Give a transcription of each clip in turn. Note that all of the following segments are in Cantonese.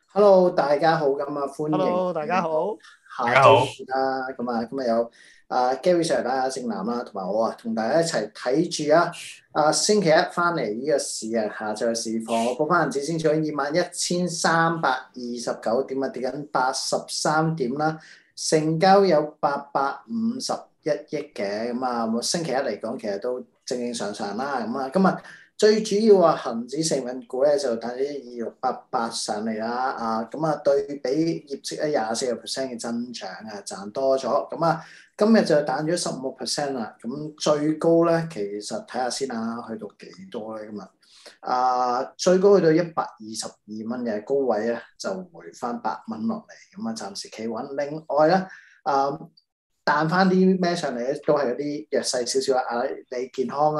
Hello，大家好，歡迎 Hello，大家好。 下晝大家好， 啦，今日有Gary Sir 啦、正南啦，同埋我同大家一齊睇住星期一翻嚟呢個市下晝嘅市況，我報翻銀紙先，咗21,329點跌緊83點啦，成交有851億嘅，星期一嚟講其實都正正常常啦，今日。最主要恒指成分股咧就彈啲2688上嚟啦，對比業績咧24% 嘅增長賺多咗，今日就彈咗15% 啦，咁最高咧其實睇下先啦，去到幾多咧今日？最高去到122蚊嘅高位咧就回翻8蚊落嚟，暫時企穩。另外咧彈翻啲咩上嚟咧，都係有啲弱勢少少你健康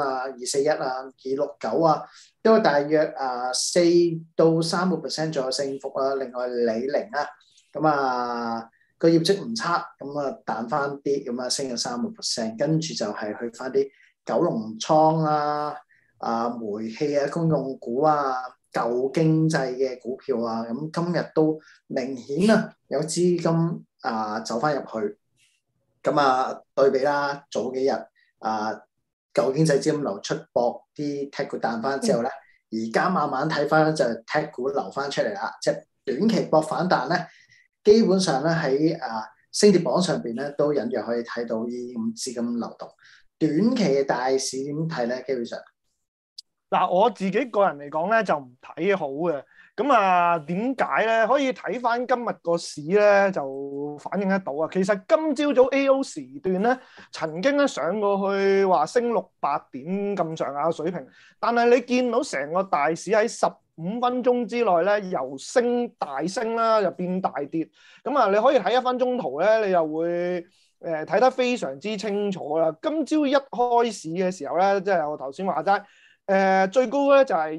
241269都大約4到3%左右升幅啦。另外李寧個業績唔差，彈翻啲，升咗3%，跟住就係去翻啲九龍倉煤氣公用股舊經濟嘅股票咁今日都明顯有資金走翻入去。對比啦，早幾日舊經濟資金流出搏啲 tech 股彈翻之後咧，而家慢慢睇翻就 tech 股流翻出嚟啦，即係短期搏反彈咧，基本上咧喺升跌榜上邊咧都隱約可以睇到呢啲咁資金流動。短期嘅大市點睇咧？基本上嗱，我自己個人嚟講咧就唔睇好嘅。點解咧？可以睇翻今日個市咧就反映得到啊。其實今朝早 A.O. 時段咧曾經咧上過去話升600點咁上下嘅水平，但係你見到成個大市喺15分鐘之內咧由大升啦，又變大跌。你可以睇1分鐘圖咧，你又會睇得非常之清楚啦。今朝一開市嘅時候咧，即係我頭先話齋。最高咧就係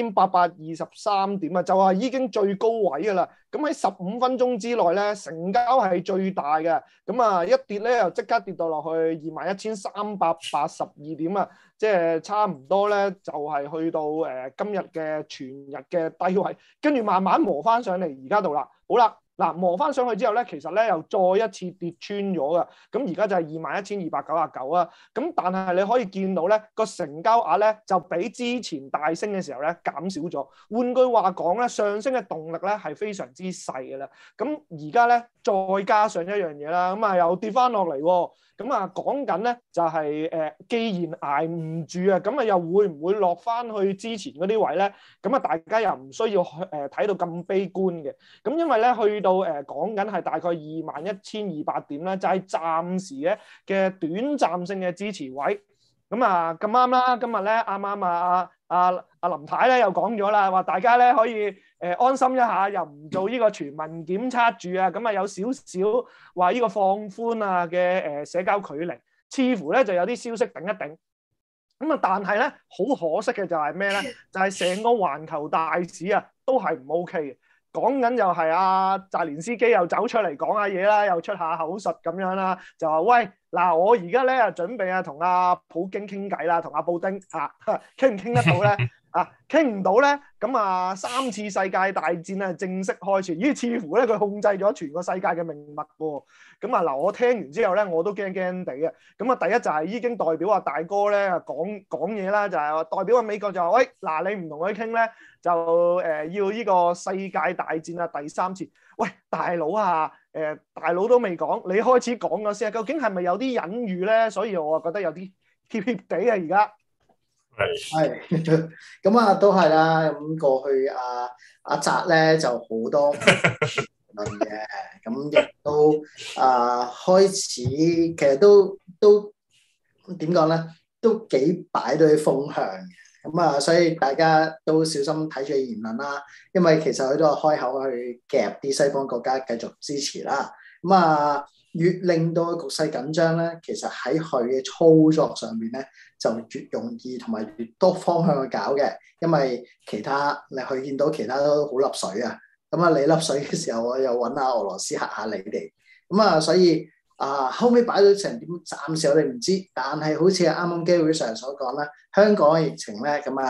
21,823點啊，就係已經最高位噶啦。咁喺15分鐘之內咧，成交係最大嘅。一跌咧又即刻跌到落去21,382點啊，即係差唔多咧就係去到今日嘅全日嘅低位，跟住慢慢磨翻上嚟而家度啦。好啦。嗱，磨翻上去之後咧，其實咧又再一次跌穿咗㗎。咁而家就係21,299啊。咁但係你可以見到咧，個成交額咧就比之前大升嘅時候咧減少咗。換句話講咧，上升嘅動力咧係非常之細嘅啦。咁而家咧再加上一樣嘢啦，又跌翻落嚟喎。講緊咧就係既然捱唔住又會唔會落翻去之前嗰啲位咧？大家又唔需要睇到咁悲觀嘅。因為咧去到講緊係大概21,200點咧，就係暫時嘅短暫性嘅支持位。咁咁啱啦，今日咧啱啱林太咧又講咗啦，話大家咧可以安心一下，又唔做呢個全民檢測住啊，有少少話呢個放寬嘅社交距離，似乎咧就有啲消息頂一頂。但係咧好可惜嘅就係咩咧？就係成個環球大市都係唔 OK 嘅。講緊就係澤連斯基又走出嚟講下嘢啦，又出下口述咁樣啦，就話喂嗱，我而家咧準備同阿普京傾偈啦，同阿布丁傾唔傾得到咧？傾唔到咧，咁3次世界大戰正式開始，咦？似乎咧佢控制咗全個世界嘅命脈喎。嗱，我聽完之後咧，我都驚驚地嘅。第一就係已經代表大哥咧講嘢啦，就係代表美國就話喂嗱，你唔同佢傾咧，就要呢個世界大戰第3次。喂，大佬大佬都未講，你開始講咗先，究竟係咪有啲隱喻咧？所以我覺得有啲怯怯地而家。 係都係啦。過去阿澤咧就好多論嘅，亦都開始其實都點講咧，都幾擺到啲風向嘅。所以大家都小心睇住言論啦，因為其實佢都係開口去夾啲西方國家繼續支持啦。越令到局勢緊張咧，其實喺佢嘅操作上面咧就越容易同埋越多方向去搞嘅，因為其他你去見到其他都好粒水啊。你粒水嘅時候，我又揾下俄羅斯嚇下你哋。所以後尾擺到成點，暫時我哋唔知。但係好似啱啱Gary Sir所講啦，香港嘅疫情咧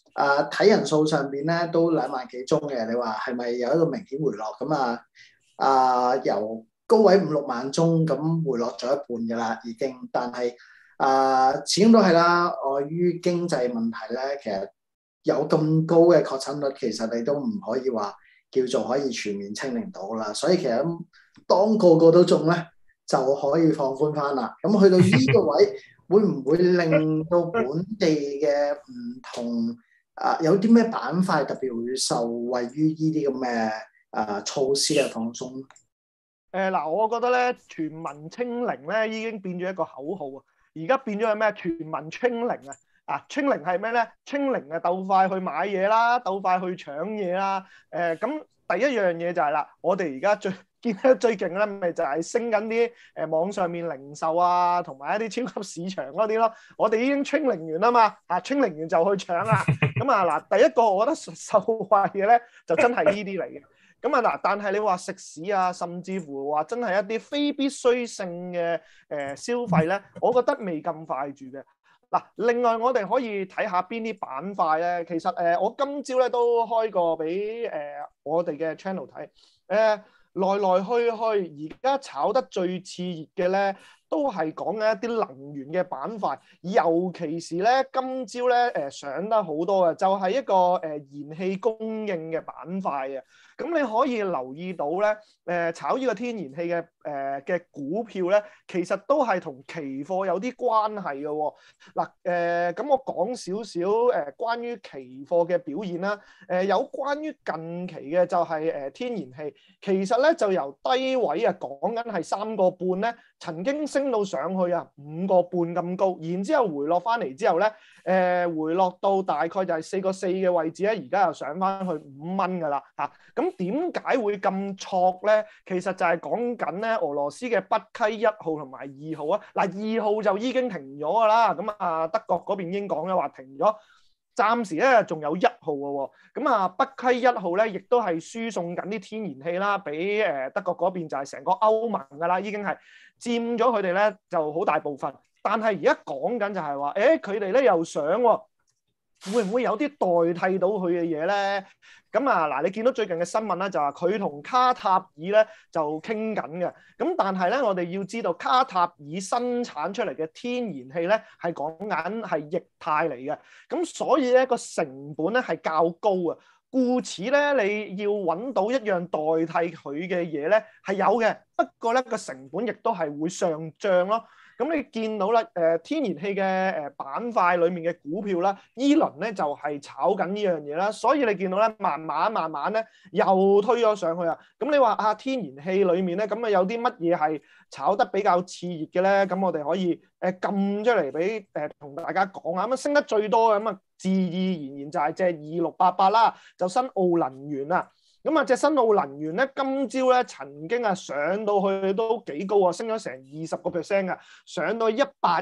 睇人數上邊咧都2萬幾宗嘅，你話係咪有一個明顯回落咁由高位5、6萬宗咁回落咗一半㗎啦，已經。但係始終都係啦，礙於經濟問題咧，其實有咁高嘅確診率，其實你都唔可以話叫做可以全面清零到啦。所以其實當個個都中咧，就可以放寬翻啦。咁去到呢個位，會唔會令到本地嘅唔同有啲咩板塊特別會受惠於呢啲咁嘅措施嘅放鬆？ 我覺得咧，全民清零咧已經變咗一個口號啊！而家變咗係咩？全民清零啊！清零係咩咧？清零鬥快去買嘢啦，鬥快去搶嘢啦。咁第一樣嘢就係啦，我哋而家見得最勁咧，咪就係升緊啲網上面零售啊，同埋一啲超級市場嗰啲咯。我哋已經清零完啦嘛，清零完就去搶啦。咁第一個我覺得受惠嘅咧，就真係呢啲嚟嘅。但係你話食肆啊，甚至乎話真係一啲非必需性嘅消費咧，我覺得未咁快住嘅。另外我哋可以睇下邊啲板塊咧。其實我今朝咧都開過俾我哋嘅 channel 睇，來來去去而家炒得最熾熱嘅咧，都係講緊一啲能源嘅板塊，尤其是咧今朝咧上得好多嘅，就係一個燃氣供應嘅板塊啊。咁你可以留意到咧，炒呢個天然氣嘅股票咧，其實都係同期貨有啲關係嘅喎。咁我講少少關於期貨嘅表現啦。有關於近期嘅就係天然氣，其實咧就由低位講緊係3.5咧，曾經升到上去5.5咁高，然之後回落翻嚟之後咧，回落到大概就係4.4嘅位置咧，而家又上翻去5蚊㗎啦嚇。咁點解會咁挫咧？其實就係講緊咧俄羅斯嘅北溪1號同埋2號啊。2號就已經停咗㗎啦。咁德國嗰邊已經講咗話停咗，暫時咧仲有1號嘅喎。咁北溪1號咧，亦都係輸送緊啲天然氣啦，俾德國嗰邊就係成個歐盟㗎啦，已經係佔咗佢哋咧就好大部分。但係而家講緊就係話，佢哋咧又想喎，會唔會有啲代替到佢嘅嘢咧？咁你見到最近嘅新聞咧，就話佢同卡塔爾咧就傾緊嘅。咁但係咧，我哋要知道卡塔爾生產出嚟嘅天然氣咧係講緊係液態嚟嘅，咁所以咧個成本咧係較高啊。故此咧，你要揾到一樣代替佢嘅嘢咧係有嘅，不過咧個成本亦都係會上漲咯。咁你見到啦，天然氣嘅板塊裡面嘅股票啦，依輪咧就係炒緊呢樣嘢啦，所以你見到咧慢慢咧又推咗上去啊。咁你話天然氣裡面咧，咁有啲乜嘢係炒得比較熾熱嘅咧？咁我哋可以撳出嚟俾同大家講啊。咁升得最多嘅自然就係隻2688啦，就新奧能源啊。咁隻新奧能源咧，今朝咧曾經上到去都幾高啊，升咗成20%上到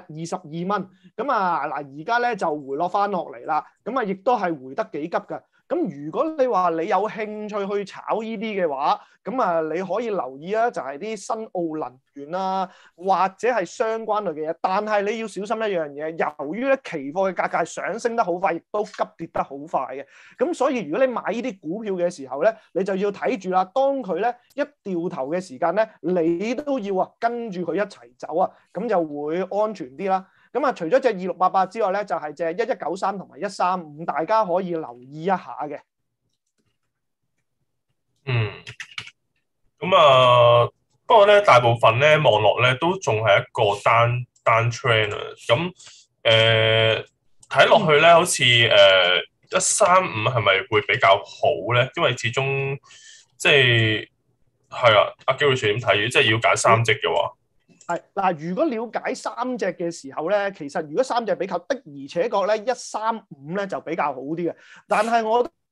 122蚊。咁而家咧就回落翻落嚟啦。咁亦都係回得幾急㗎。咁如果你話你有興趣去炒呢啲嘅話，咁你可以留意就係啲新奧能源啦，或者係相關類嘅嘢。但係你要小心一樣嘢，由於咧期貨嘅價格上升得好快，亦都急跌得好快嘅。咁所以如果你買呢啲股票嘅時候咧，你就要睇住啦。當佢咧一掉頭嘅時間咧，你都要跟住佢一齊走啊，咁就會安全啲啦。咁除咗隻2688之外咧，就係隻1193同埋135，大家可以留意一下嘅。 不過咧，大部分咧望落咧都仲係一個單 trend 啊。咁睇落去咧，好似135係咪會比較好咧？因為始終即係阿基會長點睇？即係要揀3隻嘅話。 如果了解3隻嘅時候咧，其實如果3隻比較的而且確咧，135咧就比較好啲嘅。但係我覺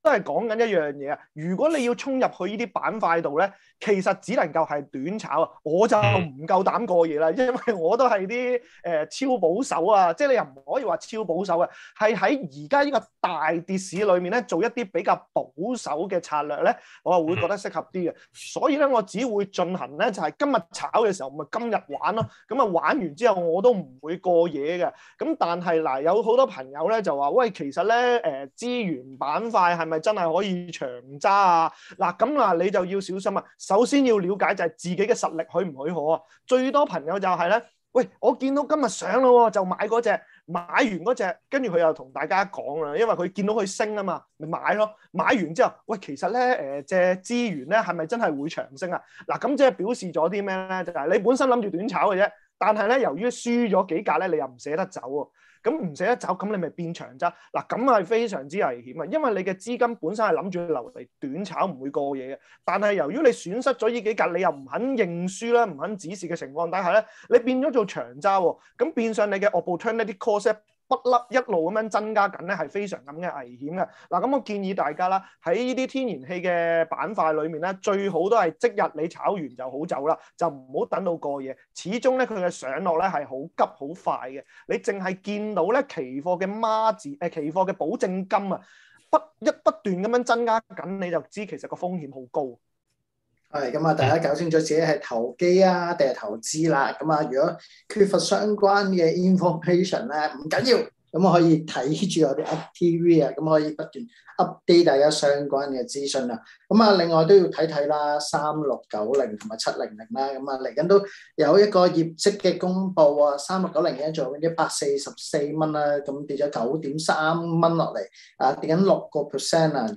係講緊一樣嘢啊！如果你要衝入去呢啲板塊度咧，其實只能夠係短炒啊！我就唔夠膽過夜啦，因為我都係啲超保守啊，即係你又唔可以話超保守啊，係喺而家呢個大跌市裏面咧，做一啲比較保守嘅策略咧，我係會覺得適合啲嘅。所以咧，我只會進行咧就係今日炒嘅時候，咪今日玩咯。咁啊玩完之後，我都唔會過夜嘅。咁但係嗱，有好多朋友咧就話：喂，其實咧資源板塊係咪真係可以長揸啊？嗱，咁嗱你就要小心啊！首先要了解就係自己嘅實力許唔許可啊！最多朋友就係咧，喂，我見到今日上咯，就買嗰隻，買完嗰隻，跟住佢又同大家講啦，因為佢見到佢升啊嘛，咪買咯。買完之後，喂，其實咧隻資源咧係咪真係會長升啊？嗱，咁即係表示咗啲咩咧？就係你本身諗住短炒嘅啫，但係咧由於輸咗幾格咧，你又唔捨得走喎。咁唔捨得走，咁你咪變長揸嗱，咁係非常之危險啊！因為你嘅資金本身係諗住留嚟短炒，唔會過夜嘅。但係由於你損失咗呢幾格，你又唔肯認輸啦，唔肯止蝕嘅情況底下咧，你變咗做長揸喎。咁變相你嘅 opportunity cost不甩一路咁樣增加緊咧，係非常咁嘅危險嘅。嗱，咁我建議大家啦，喺呢啲天然氣嘅板塊裏面咧，最好都係即日你炒完就好走啦，就唔好等到過夜。始終咧佢嘅上落咧係好急好快嘅。你淨係見到咧期貨嘅孖字期貨嘅保證金啊，不斷咁樣增加緊，你就知其實個風險好高。 係咁啊！大家搞清楚自己係投機啊，定係投資啦。咁啊，如果缺乏相關嘅 information 咧，唔緊要，咁我可以睇住我哋 UpTV 啊，咁可以不斷 update 大家相關嘅資訊啊。咁啊，另外都要睇睇啦，3690同埋700啦。咁啊，嚟緊都有一個業績嘅公佈啊，3690已經做緊144蚊啦，咁跌咗9.3蚊落嚟，啊跌緊6%啊，而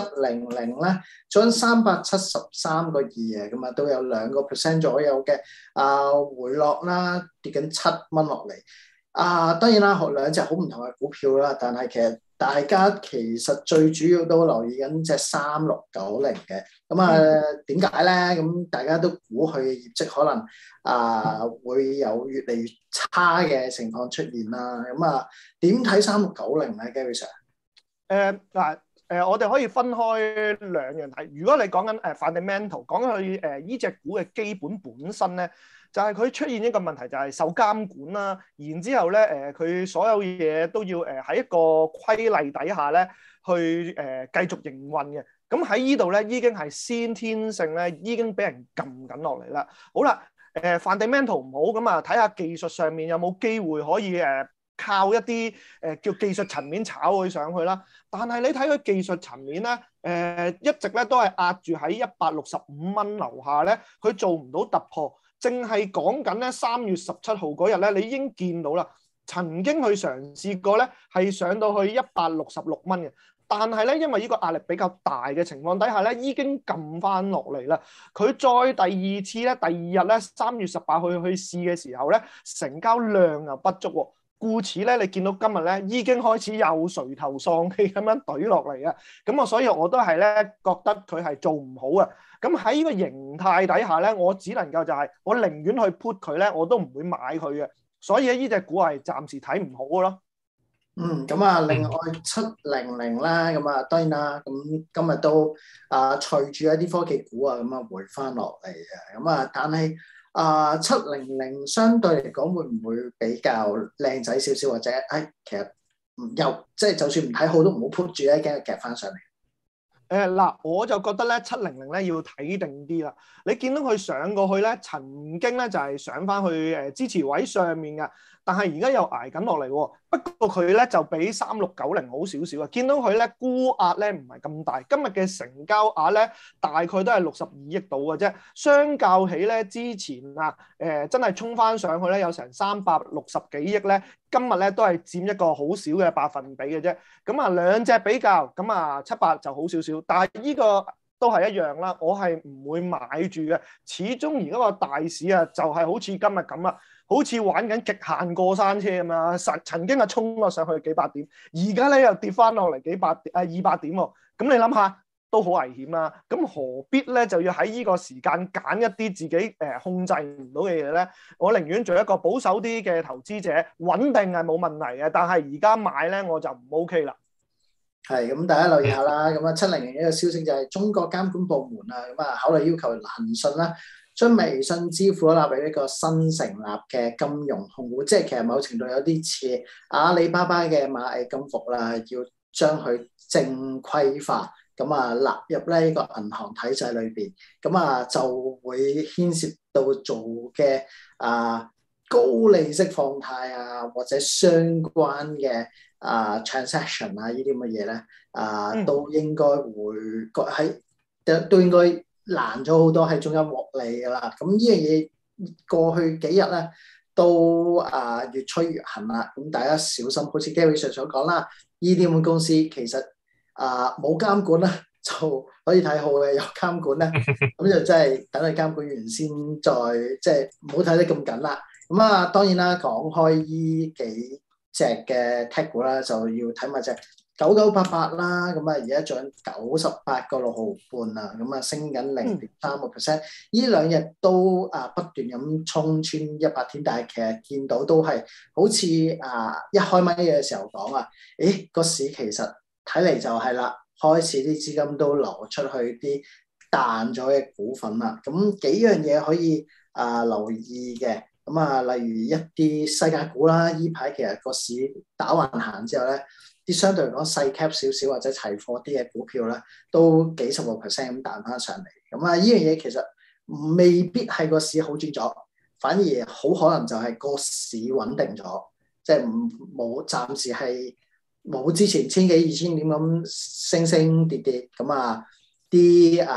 700咧做緊373個2啊，咁啊都有2% 左右嘅回落啦，跌緊7蚊落嚟。當然啦，兩隻好唔同嘅股票啦，但係其實大家其實最主要都留意緊隻3690嘅。咁啊點解咧？咁大家都估佢嘅業績可能會有越嚟越差嘅情況出現啦。咁啊點睇3690咧 Gary Sir？ 我哋可以分開兩樣睇。如果你講緊fundamental，講佢依隻股嘅基本身咧，就係佢出現一個問題，就係受監管啦。然之後咧佢所有嘢都要喺一個規例底下咧去繼續營運嘅。咁喺呢度咧已經係先天性咧已經俾人撳緊落嚟啦。好啦，fundamental 唔好咁啊，睇下技術上面有冇機會可以靠一啲叫技術層面炒佢上去啦，但係你睇佢技術層面咧，一直咧都係壓住喺165蚊樓下咧，佢做唔到突破，淨係講緊咧3月17號嗰日咧，你已經見到啦，曾經去嘗試過咧係上到去166蚊嘅，但係咧因為呢個壓力比較大嘅情況底下咧，已經撳翻落嚟啦。佢再第二次咧，第二日咧3月18去試嘅時候咧，成交量又不足喎。故此咧，你見到今日咧已經開始有垂頭喪氣咁樣懟落嚟啊！咁啊，所以我都係咧覺得佢係做唔好啊！咁喺呢個形態底下咧，我只能夠就係我寧願去 put 佢咧，我都唔會買佢嘅。所以咧，呢隻股係暫時睇唔好嘅咯。 咁啊，另外700啦，咁啊當然啦，咁今日都隨住一啲科技股啊咁啊回翻落嚟嘅，咁啊但係700相對嚟講會唔會比較靚仔少少，或者其實又即係就算唔睇好都唔好 put 住咧，驚佢夾翻上嚟。 嗱，我就覺得咧700咧要睇定啲啦。你見到佢上過去咧，曾經咧就係上翻去支持位上面嘅，但係而家又捱緊落嚟喎。不過佢咧就比3690好少少啊。見到佢咧沽壓咧唔係咁大，今日嘅成交額咧大概都係62億度嘅啫。相較起咧之前真係衝翻上去咧有成360幾億咧，今日咧都係佔一個好少嘅百分比嘅啫。咁啊兩隻比較，咁啊700就好少少，但係呢個都係一樣啦。我係唔會買住嘅，始終而家個大市啊就係好似今日咁啦。好似玩緊極限過山車咁啊！曾經係衝咗上去幾百點，而家咧又跌翻落嚟200點喎。咁你諗下都好危險啦。咁何必咧就要喺呢個時間揀一啲自己控制唔到嘅嘢咧？我寧願做一個保守啲嘅投資者，穩定係冇問題嘅。但係而家買咧我就唔 OK 啦。 係咁，大家留意下啦。咁啊，700一個消息就係中國監管部門啊，咁啊考慮要求騰訊啦，將微信支付納入呢個新成立嘅金融控股，即係其實某程度有啲似阿里巴巴嘅螞蟻金服啦，要將佢正規化，咁啊納入呢個銀行體制裏邊，咁啊就會牽涉到做嘅高利息放貸啊，或者相關嘅transaction 啊呢啲咁嘅嘢咧，都應該會都應該難咗好多喺中間獲利㗎啦。咁呢樣嘢過去幾日咧都越趨越行啦。咁大家小心，好似 Gary Sir 所講啦，呢啲咁嘅公司其實冇監管啦，就可以睇好嘅；有監管咧，咁就真係等佢監管完先再即係唔好睇得咁緊啦。咁當然啦，講開依幾隻嘅 tech 股啦，就要睇埋隻9988啦。咁而家漲98.6毫半啦，咁升緊0.3%。呢兩日都不斷咁衝穿100天，但係其實見到都係好似一開咪嘅時候講個市其實睇嚟就係啦，開始啲資金都流出去啲彈咗嘅股份啦。咁幾樣嘢可以留意嘅。咁例如一啲世界股啦，依排其實個市打橫行之後咧，啲相對嚟講細 cap 少少或者齊貨啲嘅股票咧，都幾十個 percent 咁彈翻上嚟。咁呢樣嘢其實未必係個市好轉咗，反而好可能就係個市穩定咗，即係暫時係冇之前千幾2000點咁升跌跌。咁啲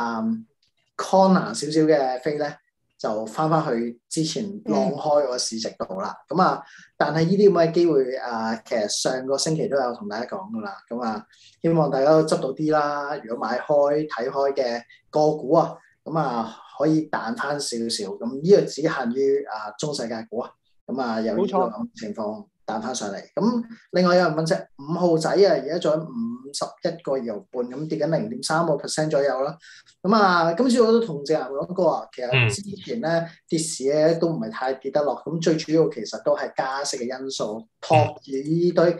corner 少少嘅飛咧，就翻去之前浪開個市值度啦。但係呢啲咁嘅機會其實上個星期都有同大家講噶啦。希望大家都執到啲啦。如果買開睇開嘅個股可以彈翻少少。咁呢個只限於中世界股有呢個咁情況彈翻上嚟。咁另外有人問隻5號仔而家做緊51.2毫半，咁跌緊0.3% 左右啦。今次我都同謝講過其實之前咧跌市咧都唔係太跌得落。咁最主要其實都係加息嘅因素托住呢堆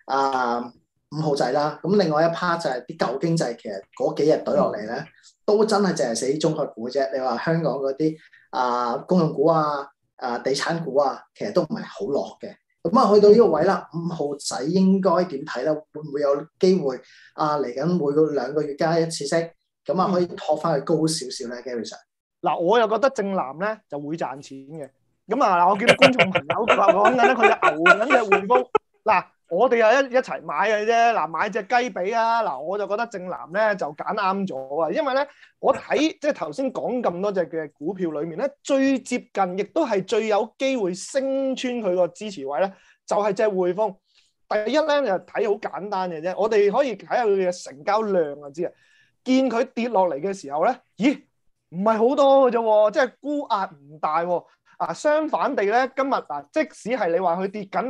5號仔啦。咁另外一 part 就係啲舊經濟，其實嗰幾日懟落嚟咧，都真係淨係死中概股啫。你話香港嗰啲公用股地產股其實都唔係好落嘅。去到呢個位啦，5號仔應該點睇咧？會唔會有機會嚟緊每2個月加一次息？可以托翻去高少少咧 Gary Sir。 嗱，我又覺得正藍咧就會賺錢嘅。我見到觀眾朋友講緊咧，佢就牛緊嘅匯豐。嗱，我哋又一齊買嘅啫。嗱，買隻雞髀啊！嗱，我就覺得正藍咧就揀啱咗啊。因為咧，我睇即係頭先講咁多隻嘅股票裏面咧，最接近亦都係最有機會升穿佢個支持位咧，就係隻匯豐。第一咧就睇好簡單嘅啫，我哋可以睇下佢嘅成交量就知啊。見佢跌落嚟嘅時候咧，咦，唔係好多嘅啫喎，即係沽壓唔大喎。相反地咧，今日即使係你話佢跌緊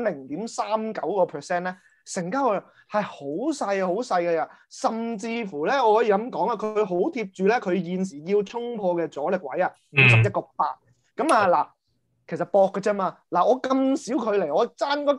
0.39%咧，成交量係好細好細嘅呀。甚至乎咧，我可以咁講啊，佢好貼住咧，佢現時要衝破嘅阻力位51.8。嗱，其實搏嘅啫嘛。嗱，我咁少距離，我爭嗰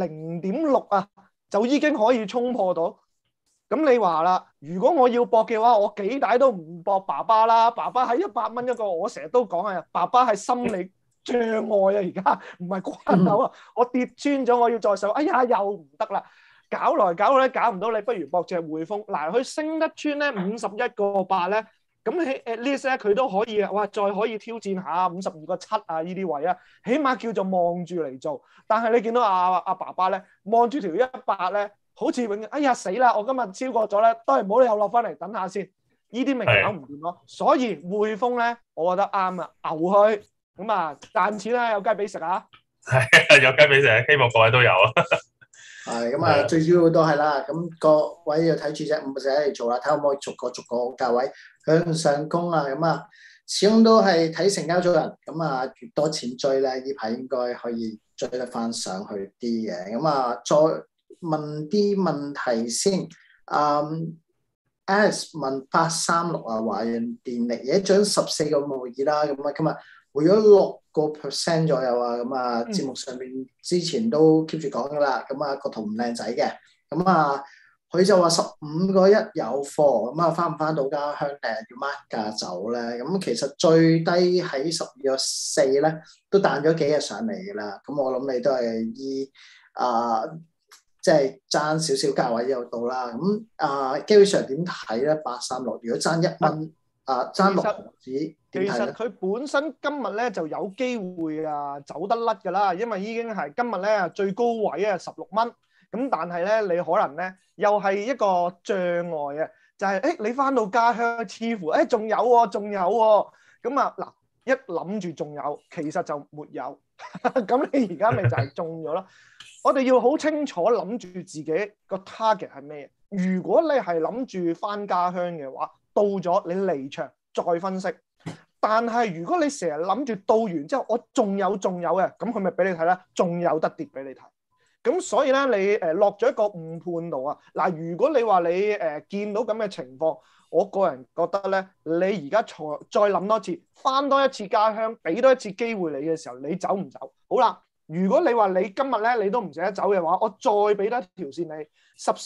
0.6就已經可以衝破到。咁你話啦，如果我要搏嘅話，我幾大都唔搏爸爸啦。爸爸係100蚊一個，我成日都講爸爸係心理障礙而家唔係關口我跌穿咗，我要再上，哎呀又唔得啦，搞來搞去咧搞唔到，你不如搏隻匯豐。嗱，佢升得穿咧51.8咧，咁喺 at least 咧佢都可以再可以挑戰下52.7呢啲位起碼叫做望住嚟做。但係你見到阿爸爸咧望住條100咧，好似永遠哎呀死啦！我今日超過咗咧，都係唔好你又落翻嚟等下先。呢啲咪搞唔掂咯。所以匯豐咧，我覺得啱牛去賺錢啦，有雞髀食係有雞髀食，希望各位都有係最主要都係啦。咁各位要睇住隻5號仔嚟做啦，睇可唔可以逐個價位向上攻始終都係睇成交組人。越多錢追咧，呢排應該可以追得翻上去啲嘅。再問啲問題先。Alice 問836華潤電力而家漲14.2啦。今日回咗6% 左右節目上面之前都 keep 住講噶啦。個圖唔靚仔嘅。 佢就話15個1有貨，咁啊翻唔翻到家鄉定係要 mark 價走咧？咁其實最低喺12個4咧，都彈咗幾日上嚟㗎啦。咁我諗你都係依即係爭少少價位又到啦。咁基本上點睇咧？836如果爭1蚊爭6毫子點睇咧？ 其實佢本身今日咧就有機會走得甩㗎啦，因為已經係今日咧最高位16蚊。咁但係咧，你可能咧又係一個障礙就係你翻到家鄉，似乎仲有喎，仲有喎。咁嗱，一諗住仲有，其實就沒有。咁你而家咪就係中咗咯。我哋要好清楚諗住自己個 target 係咩？如果你係諗住翻家鄉嘅話，到咗你離場再分析。但係如果你成日諗住到完之後，我仲有嘅，咁佢咪俾你睇啦，仲有得跌俾你睇。咁所以咧，你落咗一個誤判度啊！嗱，如果你話你見到咁嘅情況，我個人覺得咧，你而家再諗多次，翻多一次家鄉，俾多一次機會你嘅時候，你走唔走？好啦，如果你話你今日咧你都唔捨得走嘅話，我再俾多一條線你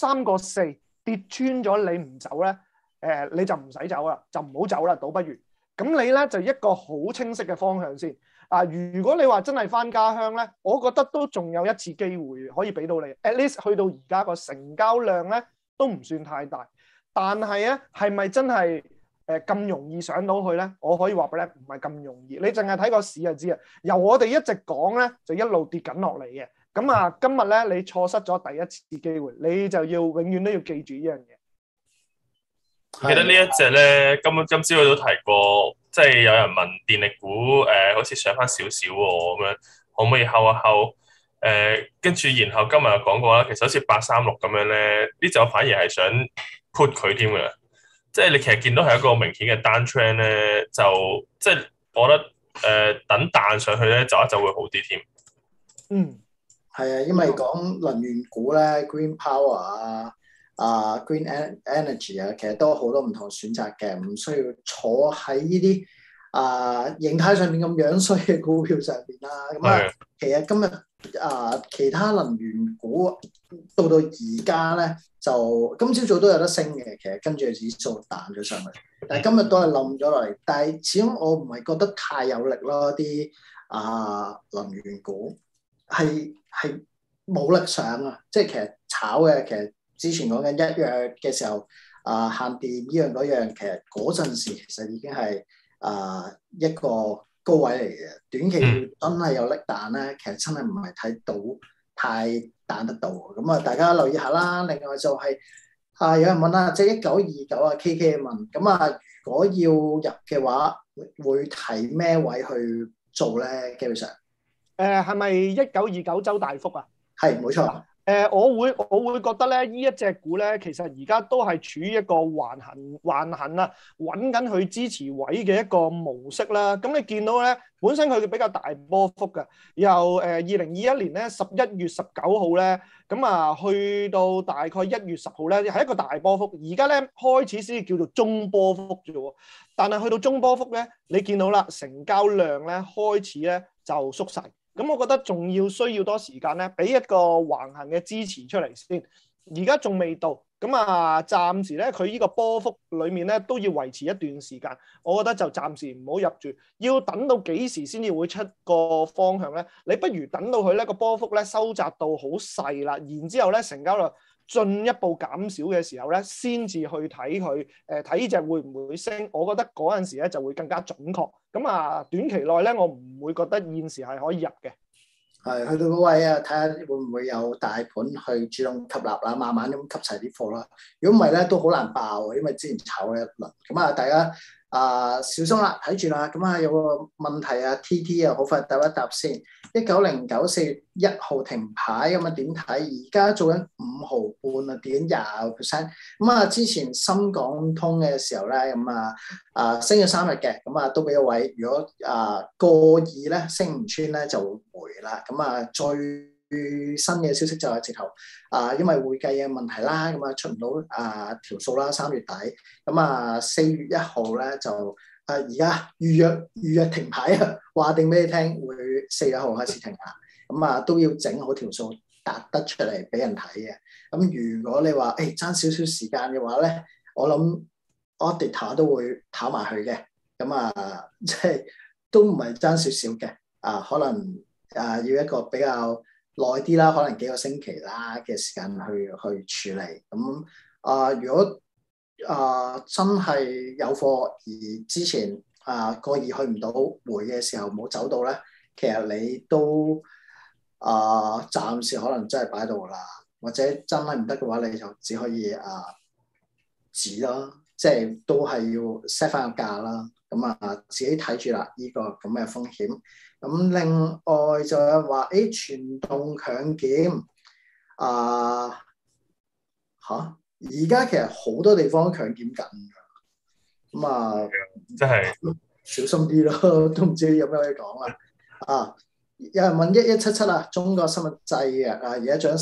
13.4跌穿咗，你唔走咧，你就唔使走啦，就唔好走啦，倒不如咁你咧就一個好清晰嘅方向先。如果你話真係翻家鄉咧，我覺得都仲有一次機會可以俾到你。at least 去到而家個成交量咧都唔算太大，但係咧係咪真係咁容易上到去咧？我可以話俾你，唔係咁容易。你淨係睇個市就知啊。由我哋一直講咧，就一路跌緊落嚟嘅。咁今日咧你錯失咗第一次機會，你就要永遠都要記住呢樣嘢。 記得呢一隻咧，今朝佢都提過，即係有人問電力股好似上翻少少喎，咁樣可唔可以睺一睺？跟住然後今日又講過啦，其實好似836咁樣咧，呢隻我反而係想 put 佢添嘅，即係你其實見到係一個明顯嘅單 trend 咧，就即係我覺得等彈上去咧走一走會好啲添。 係啊，因為講能源股咧 ，Green Power Green Energy 其實都好多唔同選擇嘅，唔需要坐喺呢啲形態上面咁樣衰嘅股票上邊啦。咁其實今日其他能源股到而家咧，就今朝早都有得升嘅，其實跟住指數彈咗上去，但係今日都係冧咗落嚟。但係始終我唔係覺得太有力咯，啲能源股係冇力上啊，即係其實炒嘅其實。之前講緊1月嘅時候，限電呢樣嗰樣，其實嗰陣時其實已經係一個高位嚟嘅。短期真係有力彈咧，其實真係唔係睇到太彈得到。咁大家留意下啦。另外就係有人問啦，即係1929KK 問，咁如果要入嘅話，會睇咩位去做咧？基本上係咪1929周大福啊？ 係冇錯。 我會覺得咧，呢一隻股咧，其實而家都係處於一個橫行啦，揾緊佢支持位嘅一個模式啦。咁你見到咧，本身佢比較大波幅嘅，由2021年咧11月19號咧，去到大概1月10號咧，係一個大波幅。而家咧開始先叫做中波幅啫喎，但係去到中波幅咧，你見到啦，成交量咧開始咧就縮細。咁我覺得仲要需要多時間咧，俾一個橫行嘅支持出嚟先。而家仲未到，暫時咧佢呢個波幅裡面咧都要維持一段時間。我覺得就暫時唔好入住，要等到幾時先至會出個方向咧？你不如等到佢咧個波幅咧收窄到好細啦，然之後咧成交量進一步減少嘅時候咧，先至去睇佢睇呢隻會唔會升。我覺得嗰陣時咧就會更加準確。短期內咧，我唔會覺得現時係可以入嘅。 係去到嗰位睇下會唔會有大盤去主動吸納啦，慢慢咁吸齊啲貨啦。如果唔係咧，都好難爆，因為之前炒咗一輪。大家小心啦，睇住啦。有個問題TT好快答一答先。1909 4月1號停牌點睇？而家做緊5毫半跌緊20%。之前深港通嘅時候咧，升咗3日嘅，都俾個位。如果過2咧升唔穿咧就回啦。最新嘅消息就係直頭因為會計嘅問題啦，出唔到條數啦，3月底。4月1號咧就而家預約停牌話定俾你聽，會4月1號開始停啦。都要整好條數， 突得出嚟俾人睇嘅。咁如果你話爭少少時間嘅話咧，我諗 auditor 都會跑埋去嘅。咁即係都唔係爭少少嘅。可能要一個比較耐啲啦，可能幾個星期啦嘅時間去處理。咁如果真係有貨而之前過二去唔到回嘅時候冇走到咧，其實你都暫時可能真係擺到啦，或者真係唔得嘅話，你就只可以止啦，即係都係要 set 翻個價啦。咁自己睇住啦，呢個咁嘅風險。咁另外就係話傳統強檢而家其實好多地方都強檢緊㗎。咁真係小心啲咯，都唔知有咩可以講啦。有人問1177啊，中國生物製藥而家漲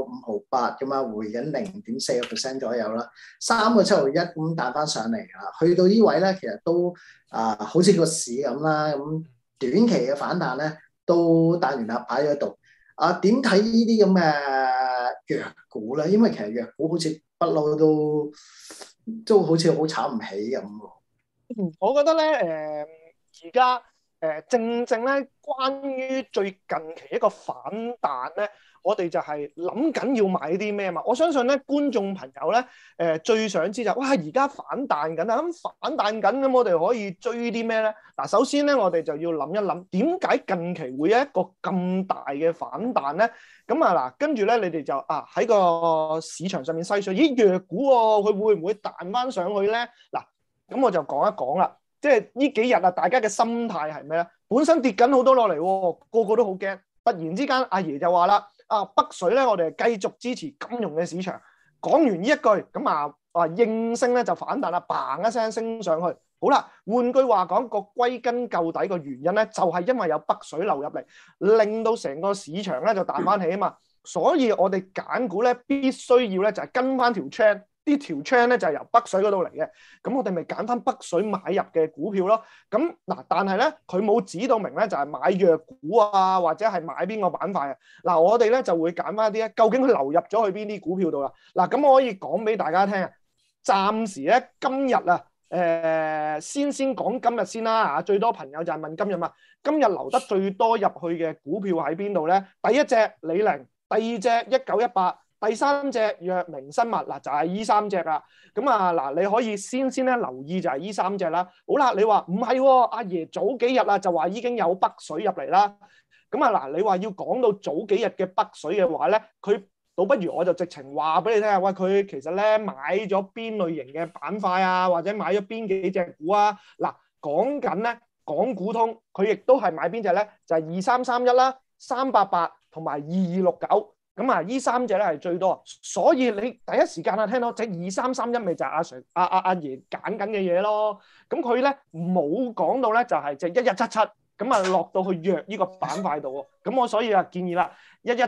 4.58咁回緊0.4% 左右啦，3.71咁彈翻上嚟啦。去到呢位咧，其實都好似個市咁啦。咁短期嘅反彈咧都彈完啦，擺咗喺度。點睇呢啲咁嘅藥股咧？因為其實藥股好似不嬲都好似好炒唔起咁喎。 我覺得咧，而家正正咧，關於最近期一個反彈咧，我哋就係諗緊要買啲咩嘛。我相信咧，觀眾朋友咧，最想知就哇，而家反彈緊啊，咁反彈緊咁，我哋可以追啲咩咧？嗱，首先咧，我哋就要諗一諗點解近期會有一個咁大嘅反彈咧？咁嗱，跟住咧，你哋就喺個市場上面篩選，咦，藥股喎，佢會唔會彈翻上去咧？嗱，咁我就講一講啦。即係呢幾日大家嘅心態係咩咧？本身跌緊好多落嚟，個個都好驚。突然之間，阿爺就話啦：北水咧，我哋繼續支持金融嘅市場。講完呢一句，咁應聲咧就反彈啦，嘭一聲升上去。好啦，換句話講，個歸根究底個原因咧，就係因為有北水流入嚟，令到成個市場咧就彈翻起啊嘛。所以我哋揀股咧，必須要咧就係跟翻條 trend。呢條 chain 咧就係由北水嗰度嚟嘅，咁我哋咪揀翻北水買入嘅股票咯。咁嗱，但係咧佢冇指到明咧，就係買藥股啊，或者係買邊個板塊啊。嗱，我哋咧就會揀翻一啲咧，究竟佢流入咗去邊啲股票度啦。嗱，咁我可以講俾大家聽啊。暫時咧今日先講今日先啦嚇，最多朋友就係問今日嘛。今日流得最多入去嘅股票喺邊度咧？第一隻李寧，第二隻1918。第三隻藥明生物嗱，就係依三隻啦。咁嗱，你可以先咧留意就係依三隻啦。好啦，你話唔係喎，阿爺早幾日就話已經有北水入嚟啦。咁嗱，你話要講到早幾日嘅北水嘅話咧，佢倒不如我就直情話俾你聽啊。喂，佢其實咧買咗邊類型嘅板塊啊，或者買咗邊幾隻股啊？嗱，講緊咧港股通，佢亦都係買邊隻咧？就係2331啦、388同埋2269。咁依三隻咧係最多，所以你第一時間聽到隻2331咪就係阿 Sir 阿爺揀緊嘅嘢咯。咁佢咧冇講到咧就係隻1177，咁落到去藥呢個板塊度喎。咁我所以建議啦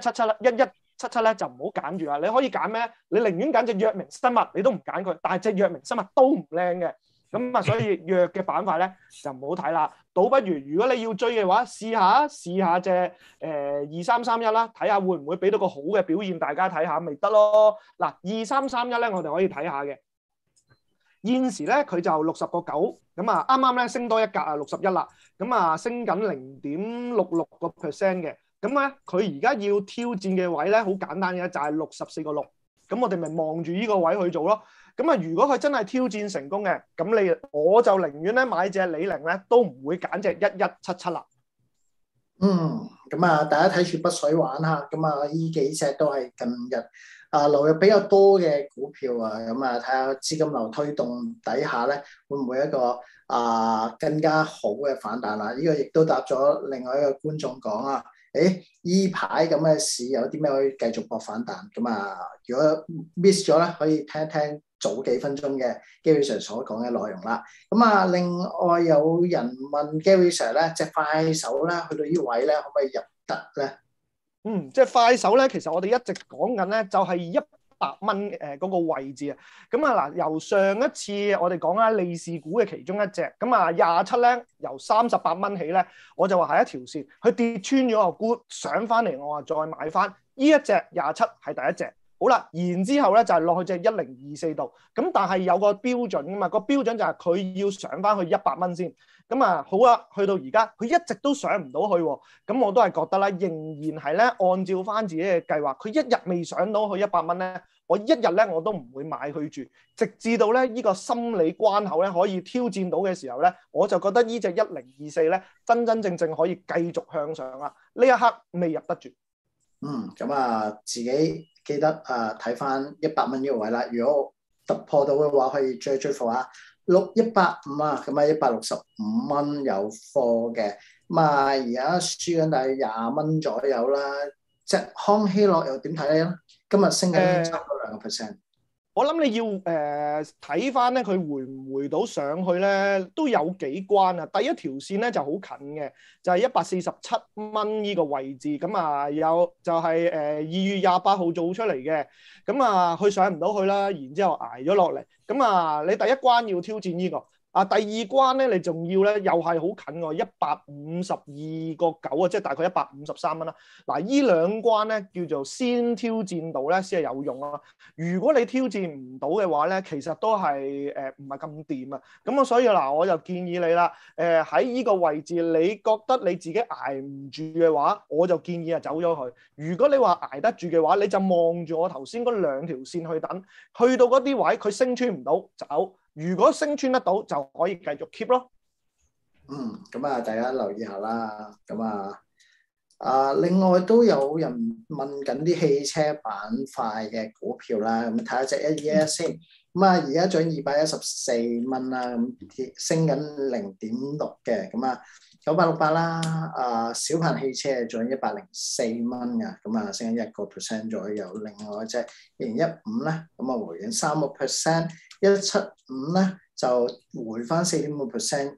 ，1177咧就唔好揀住啦。你可以揀咩？你寧願揀隻藥明生物，你都唔揀佢，但係隻藥明生物都唔靚嘅。咁所以藥嘅板塊咧就唔好睇啦，倒不如如果你要追嘅話，試下隻2331啦，睇下會唔會俾到個好嘅表現，大家睇下咪得咯。嗱，2331咧我哋可以睇下嘅，現時咧佢就60.9，咁啱啱咧升多一格61啦，咁升緊0.66% 嘅，咁咧佢而家要挑戰嘅位咧好簡單嘅，就係64.6，咁我哋咪望住呢個位去做咯。咁如果佢真係挑戰成功嘅，咁我就寧願咧買隻李寧咧，都唔會揀隻1177啦。 咁大家睇住北水玩下，咁呢幾隻都係近日流入比較多嘅股票啊，咁睇下資金流推動底下咧，會唔會一個更加好嘅反彈啦？呢個亦都答咗另外一個觀眾講啊。依排咁嘅市有啲咩可以繼續搏反彈？咁如果 miss 咗咧，可以聽一聽早幾分鐘嘅 Gary Sir 所講嘅內容啦。咁另外有人問 Gary Sir 咧，隻快手咧去到呢位咧，可唔可以入得咧？ 即係快手咧，其實我哋一直講緊咧，就係 100蚊嗰個位置啊。咁啊嗱，由上一次我哋講啦，利是股嘅其中一隻，咁啊27咧，由38蚊起咧，我就話係一條線，佢跌穿咗個沽上翻嚟，我話再買翻呢一隻27係第一隻。好啦，然之後咧就係落去隻1024度，咁但係有個標準噶嘛，個標準就係佢要上翻去100蚊先。咁啊好啦，去到而家佢一直都上唔到去喎，咁我都係覺得咧，仍然係咧按照翻自己嘅計劃，佢一日未上到去100蚊咧，我一日咧我都唔會買佢住，直至到咧呢個心理關口咧可以挑戰到嘅時候咧，我就覺得呢隻1024咧真真正正可以繼續向上啦。呢一刻未入得住。 咁啊，自己記得睇翻100蚊呢個位啦。如果突破到嘅話，可以追貨啊。185啊，咁啊165蚊有貨嘅。咁啊，而家輸緊大約20蚊左右啦。隻康希諾又點睇咧？今日升緊差唔多2%。 我諗你要睇翻咧，佢回唔回到上去咧，都有幾關啊。第一條線咧就好近嘅，就係147蚊呢個位置。咁啊有就係2月28號做出嚟嘅。咁啊佢上唔到去啦，然之後捱咗落嚟。咁啊你第一關要挑戰呢個。第二關咧，你仲要咧，又係好近喎，152.9啊，即係大概153蚊啦。嗱，依兩關咧叫做先挑戰到咧先係有用啊。如果你挑戰唔到嘅話咧，其實都係唔係咁掂啊。咁啊，所以嗱，我就建議你啦，喺依個位置，你覺得你自己捱唔住嘅話，我就建議走咗佢。如果你話捱得住嘅話，你就望住我頭先嗰兩條線去等，去到嗰啲位佢升穿唔到走。如果升穿得到，就可以繼續 keep 咯。 咁啊，大家留意下啦。咁另外都有人問緊啲汽車板塊嘅股票啦。咁睇下隻121先。咁啊，而家漲214蚊啦，咁升緊0.6嘅。咁啊，9868啦。小鵬汽車漲104蚊㗎，咁啊升緊1% 左右。另外隻2015咧，咁啊回緊3%。175咧就回翻4.5%，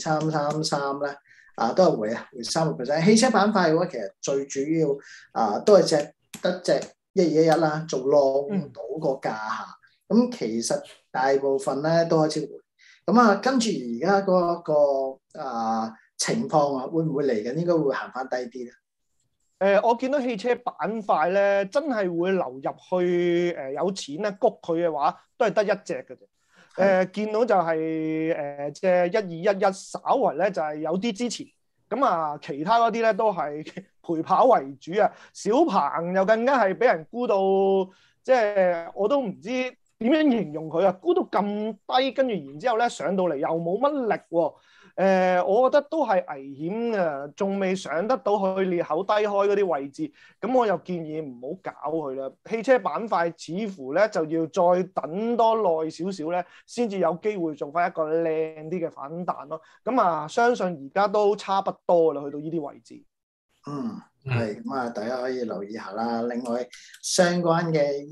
2333咧都係回3%。汽車板塊嘅話，其實最主要都係得隻1211啦，做浪到個價下。咁其實大部分咧都開始回。咁跟住而家嗰個情況啊，會唔會嚟緊應該會行翻低啲咧？ 我見到汽車板塊咧，真係會流入去有錢咧谷佢嘅話，都係得一隻嘅啫。見到就係即係1211，稍為咧就係有啲支持。咁其他嗰啲咧都係陪跑為主啊。小鵬又更加係俾人沽到，即係我都唔知點樣形容佢啊，沽到咁低，跟住然之後咧上到嚟又冇乜力喎。我覺得都係危險嘅，仲未上得到去裂口低開嗰啲位置，咁我又建議唔好搞佢啦。汽車板塊似乎咧就要再等多耐少少咧，先至有機會做翻一個靚啲嘅反彈咯。相信而家都差不多啦，去到呢啲位置。 係咁大家可以留意下啦。另外相關嘅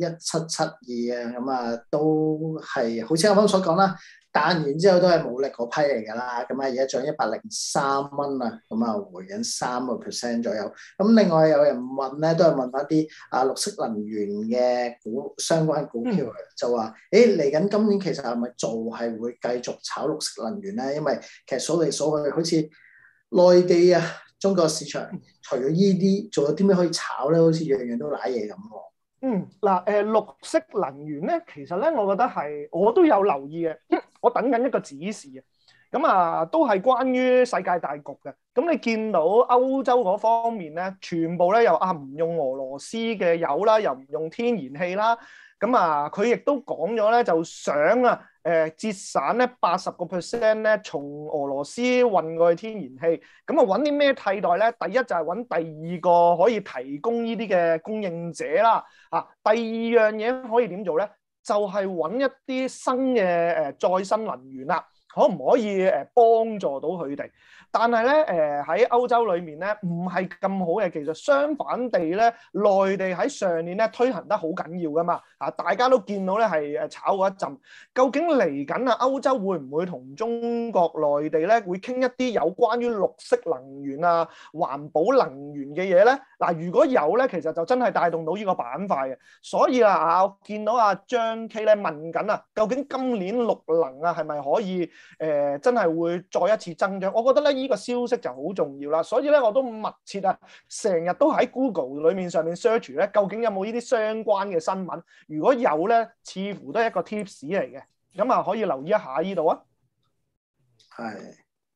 1772都係好似啱啱所講啦。彈完之後都係冇力嗰批嚟㗎啦，而家漲103蚊啊，回緊3% 左右。咁另外有人問咧，都係問翻啲綠色能源嘅相關股票就話嚟緊今年其實係咪做係會繼續炒綠色能源咧？因為其實數嚟數去，好似內地中國市場除咗依啲，仲有啲咩可以炒咧？好似樣樣都瀨嘢咁喎。 綠色能源咧，其實咧，我覺得我都有留意嘅。我等緊一個指示都係關於世界大局嘅。咁你見到歐洲嗰方面咧，全部咧又唔用俄羅斯嘅油啦，又唔用天然氣啦。佢亦都講咗咧，就想節省咧80%咧，從俄羅斯運過去天然氣。揾啲咩替代咧？第一就係揾第二個可以提供呢啲嘅供應者啦。第二樣嘢可以點做咧？就係揾一啲新嘅再生能源啦。 可唔可以幫助到佢哋？但係咧喺歐洲裏面咧唔係咁好嘅技術，相反地咧內地喺上年咧推行得好緊要噶嘛大家都見到咧係炒過一陣。究竟嚟緊歐洲會唔會同中國內地咧會傾一啲有關於綠色能源啊、環保能源嘅嘢咧？如果有咧，其實就真係帶動到呢個板塊嘅。所以我見到張 K 咧問緊究竟今年綠能係咪可以真係會再一次增長？我覺得咧呢個消息就好重要啦，所以咧我都密切成日都喺 Google 裏面上面 search 咧，究竟有冇呢啲相關嘅新聞？如果有咧，似乎都係一個 tips 嚟嘅，咁可以留意一下呢度啊。 係。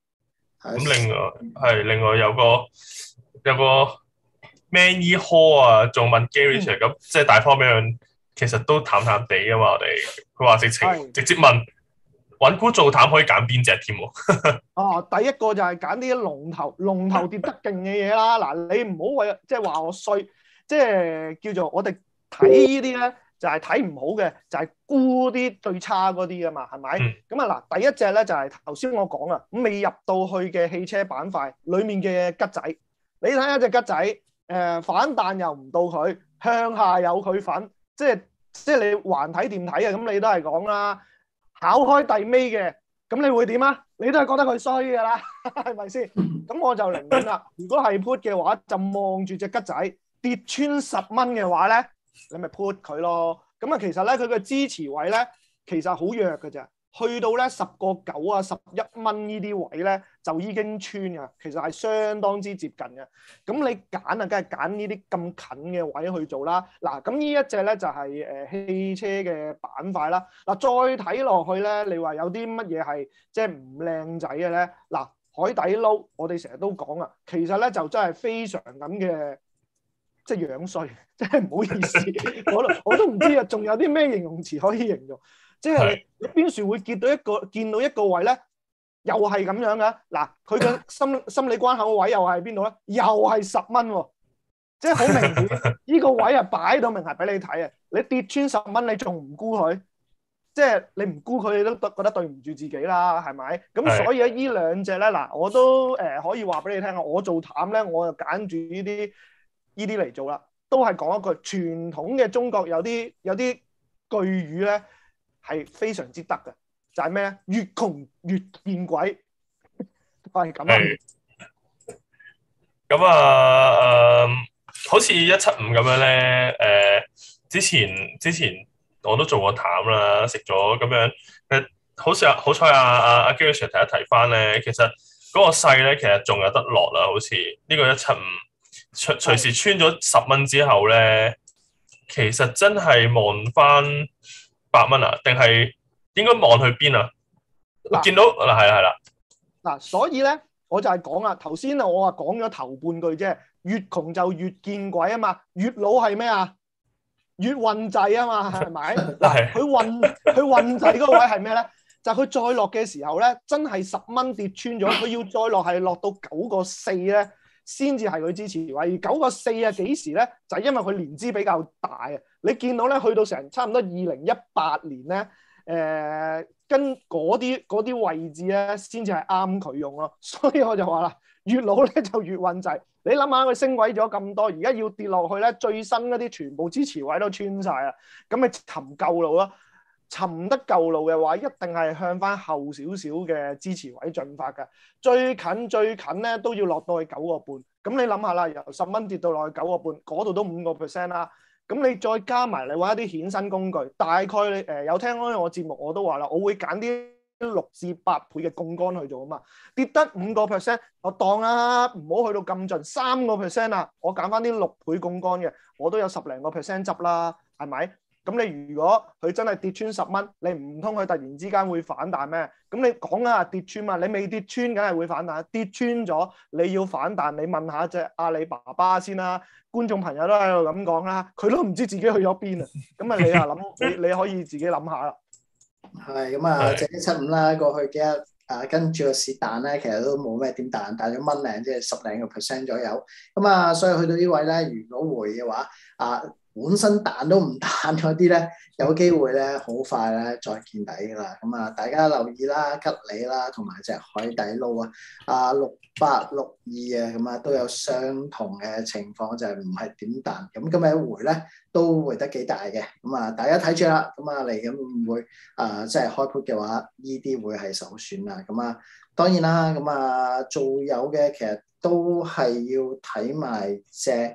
咁另外有個 Man E Hall 仲問 Gary 咁，即係大方向其實都淡淡地噶嘛，我哋佢話直接問。揾股做淡可以揀邊隻添喎？ 第一個就係揀啲龍頭跌得勁嘅嘢啦。你唔好為即係話我衰，即係叫做我哋睇呢啲咧，就係睇唔好嘅，就係沽啲最差嗰啲啊嘛，係咪？咁第一隻咧就係頭先我講啦，未入到去嘅汽車板塊裡面嘅桔仔，你睇下隻桔仔，反彈又唔到佢，向下有佢份，即係你橫睇掂睇啊，咁你都係講啦。考開第尾嘅，咁你會點啊？你都係覺得佢衰㗎啦，係咪先？咁我就寧願啦。如果係 put 嘅話，就望住隻桔仔跌穿10蚊嘅話咧，你咪 put 佢咯。咁其實咧佢嘅支持位咧，其實好弱㗎咋。去到咧10.9啊、11蚊呢啲位咧，就已經穿㗎。其實係相當之接近嘅。咁你揀梗係揀呢啲咁近嘅位去做啦。咁呢一隻咧就係汽車嘅板塊啦。再睇落去咧，你話有啲乜嘢係即係唔靚仔嘅咧？海底撈我哋成日都講其實咧就真係非常咁嘅，即係樣衰，真係唔好意思，我都唔知仲有啲咩形容詞可以形容。即係你邊處會見到一個位咧，又係咁樣嘅。佢嘅心理關口位又係邊度咧？又係10蚊喎，即係好明顯，呢個位擺到明係俾你睇啊！你跌穿10蚊，你仲唔沽佢？即係你唔沽佢，你都覺得對唔住自己啦，係咪？咁所以呢兩隻咧，我都可以話俾你聽啊！我做淡咧，我就揀住呢啲嚟做啦，都係講一句傳統嘅中國有啲句語咧。係非常之得嘅，就係咩咧？越窮越見鬼，係咁啊！ 咁好似175咁樣咧，之前我都做過淡啦，食咗咁樣，好彩阿 Gary Sir 提翻咧，其實嗰個勢咧，其實仲有得落啦，好似呢個175，隨時穿咗10蚊之後咧，其實真係望翻8蚊啊？定係應該望去邊啊？見到係啦。 所以咧我就係講啦，頭先我話講咗頭半句啫，越窮就越見鬼啊嘛，越老係咩啊？越運滯啊嘛，係咪？佢運滯嗰個位係咩咧？就係佢再落嘅時候咧，真係10蚊跌穿咗，佢要再落係落到9.4咧，先至係佢支持位。而9.4幾時咧？就係因為佢年資比較大啊。你見到咧，去到成差唔多2018年咧，跟嗰啲位置咧，先至係啱佢用咯。所以我就話啦，越老咧就越運滯。你諗下佢升位咗咁多，而家要跌落去咧，最新嗰啲全部支持位都穿晒啦，咁咪尋舊路咯。尋得舊路嘅話，一定係向翻後少少嘅支持位進發㗎。最近咧都要落到去9.5。咁你諗下啦，由10蚊跌到落去9.5，嗰度都5% 啦。咁你再加埋你話一啲衍生工具，大概你有聽開我節目我都話啦，我會揀啲6至8倍嘅槓桿去做啊嘛。跌得5%，我當啦，唔好去到咁盡3% 啊，我揀翻啲6倍槓桿嘅，我都有10零個%執啦，係咪？咁你如果佢真係跌穿10蚊，你唔通佢突然之間會反彈咩？咁你講啊跌穿嘛，你未跌穿梗係會反彈，跌穿咗你要反彈，你問下隻阿里巴巴先啦，觀眾朋友都喺度咁講啦，佢都唔知自己去咗邊啊，咁啊你啊諗你可以自己諗下啦。 係咁啊，隻175啦，過去幾日跟住個市彈咧，其實都冇咩點彈咗1蚊零，即係10零個%左右。咁啊，所以去到呢位咧，如果回嘅話本身彈都唔彈嗰啲咧，有機會咧好快咧再見底㗎啦。咁啊，大家留意啦，吉利啦，同埋隻海底撈啊，6862啊，咁啊都有相同嘅情況，就係唔係點彈。咁今日一回咧都回得幾大嘅。咁啊，大家睇住啦。咁啊嚟緊會唔會即係開盤嘅話，呢啲會係首選啊。咁啊，當然啦。咁啊，做有嘅其實都係要睇埋隻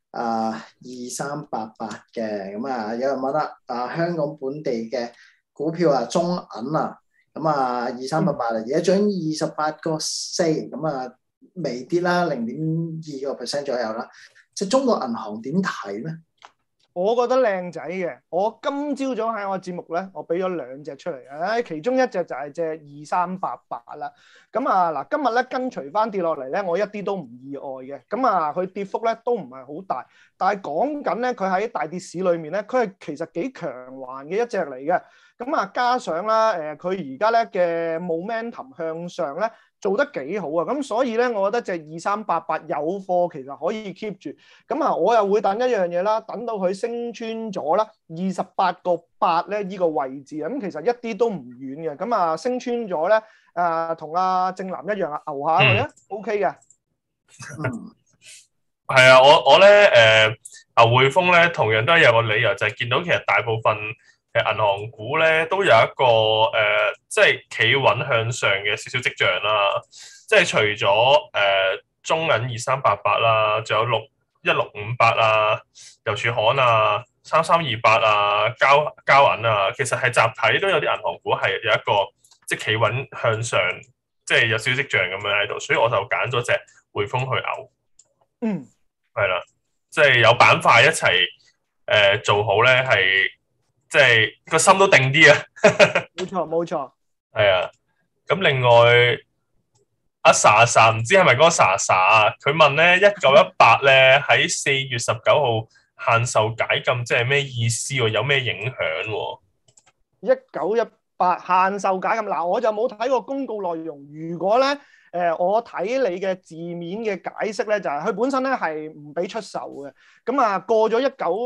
2388嘅。咁啊，有人問啦，香港本地嘅股票中銀啊，咁啊2388啊，而家漲28.4，咁啊微跌啦，0.2% 左右啦。即係中國銀行點睇咧？ 我覺得靚仔嘅，我今朝早喺我節目咧，我俾咗2隻出嚟嘅，其中一隻就係隻2388啦。咁啊嗱，今日咧跟隨翻跌落嚟咧，我一啲都唔意外嘅。咁啊，佢跌幅咧都唔係好大，但係講緊咧，佢喺大跌市裏面咧，佢係其實幾強橫嘅一隻嚟嘅。咁啊，加上啦，佢而家咧嘅 momentum 向上咧，做得幾好啊！咁所以咧，我覺得隻2388有貨其實可以 keep 住。咁啊，我又會等一樣嘢啦，等到佢升穿咗啦28.8咧呢個位置啊。咁其實一啲都唔遠嘅。咁啊，升穿咗咧，同阿正南一樣啊，牛下佢啊，OK 嘅。 係啊，我咧牛匯豐咧同樣都係有個理由，就係見到其實大部分銀行股咧都有一個即係企穩向上嘅少少跡象啦。即係除咗中銀2388啦，仲有1658啊、郵儲行啊、3328啊、交銀啊，其實係集體都有啲銀行股係有一個即係企穩向上，即係有少少跡象咁樣喺度，所以我就揀咗隻匯豐去牛。係啦，即係有板塊一齊做好咧，係即係個心都定啲啊！ 冇錯。 係啊，咁另外阿 Sa 唔知係咪嗰個 Sa 啊？佢問咧1918咧喺4月19號限售解禁，即係咩意思喎？有咩影響 ？1918限售解禁嗱，我就冇睇過公告內容。如果咧我睇你嘅字面嘅解釋咧，就係佢本身咧係唔俾出售嘅。咁啊，過咗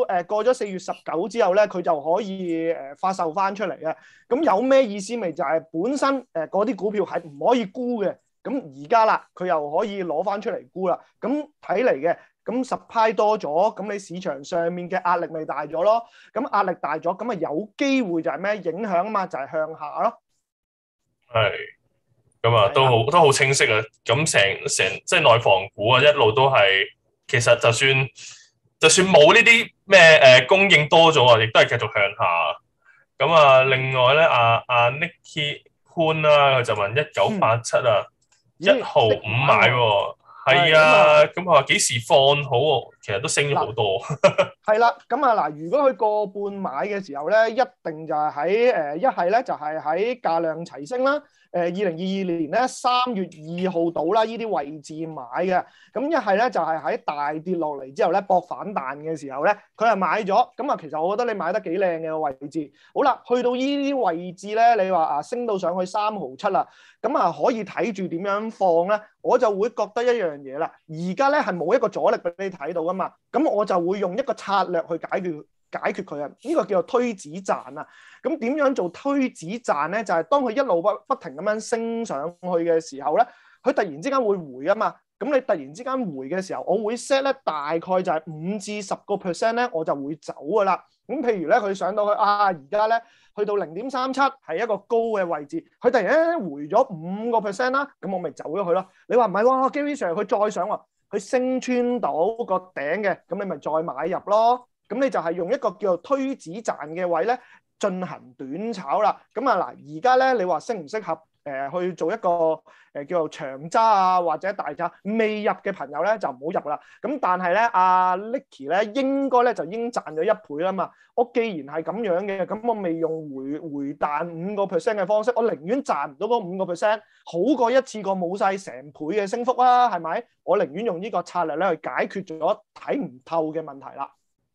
4月19之後咧，佢就可以發售翻出嚟嘅。咁有咩意思？咪就係本身嗰啲股票係唔可以沽嘅。咁而家啦，佢又可以攞翻出嚟沽啦。咁睇嚟嘅，咁 supply 多咗，咁你市場上面嘅壓力咪大咗咯？咁壓力大咗，咁啊有機會就係咩影響啊嘛？就係向下咯。 係。咁啊，都好清晰啊！咁成即係內房股啊，一路都係其實就算冇呢啲咩供應多咗啊，亦都係繼續向下。咁啊，另外咧，阿 Nicky 潘啦，佢就問1987啊，1號5買喎，係啊，咁佢話幾時放好喎？其實都升咗好多。 係啦，咁啊嗱，如果佢個半買嘅時候咧，一定就係喺一係咧就係喺價量齊升啦。2022年咧3月2號到啦，呢啲位置買嘅。咁一係咧就係喺大跌落嚟之後咧搏反彈嘅時候咧，佢係買咗。咁啊，其實我覺得你買得幾靚嘅位置。好啦，去到呢啲位置咧，你話升到上去3毫7啦，咁啊可以睇住點樣放咧？我就會覺得一樣嘢啦。而家咧係冇一個阻力俾你睇到噶嘛，咁我就會用一個策略去解決佢啊！呢個叫做推子彈啊！咁點樣做推子彈咧？就係當佢一路不停咁樣升上去嘅時候咧，佢突然之間會回啊嘛。咁你突然之間回嘅時候，我會 set 咧大概就係5至10%咧，我就會走噶啦。咁譬如咧，佢上到去而家咧去到0.37係一個高嘅位置，佢突然間回咗5%啦，咁我咪走咗佢咯。你話唔係喎，Gary Sir 佢再上喎，佢升穿到個頂嘅，咁你咪再買入咯。咁你就係用一個叫做推子彈嘅位咧進行短炒啦。咁啊嗱，而家咧你話適唔適合去做一個叫做長揸啊或者大揸？未入嘅朋友咧就唔好入啦。咁但係咧阿 Nicky 咧應該咧就已經賺咗1倍啦嘛。我既然係咁樣嘅，咁我未用回彈5% 嘅方式，我寧願賺唔到嗰5%，好過一次過冇晒成倍嘅升幅啊，係咪？我寧願用呢個策略咧去解決咗睇唔透嘅問題啦。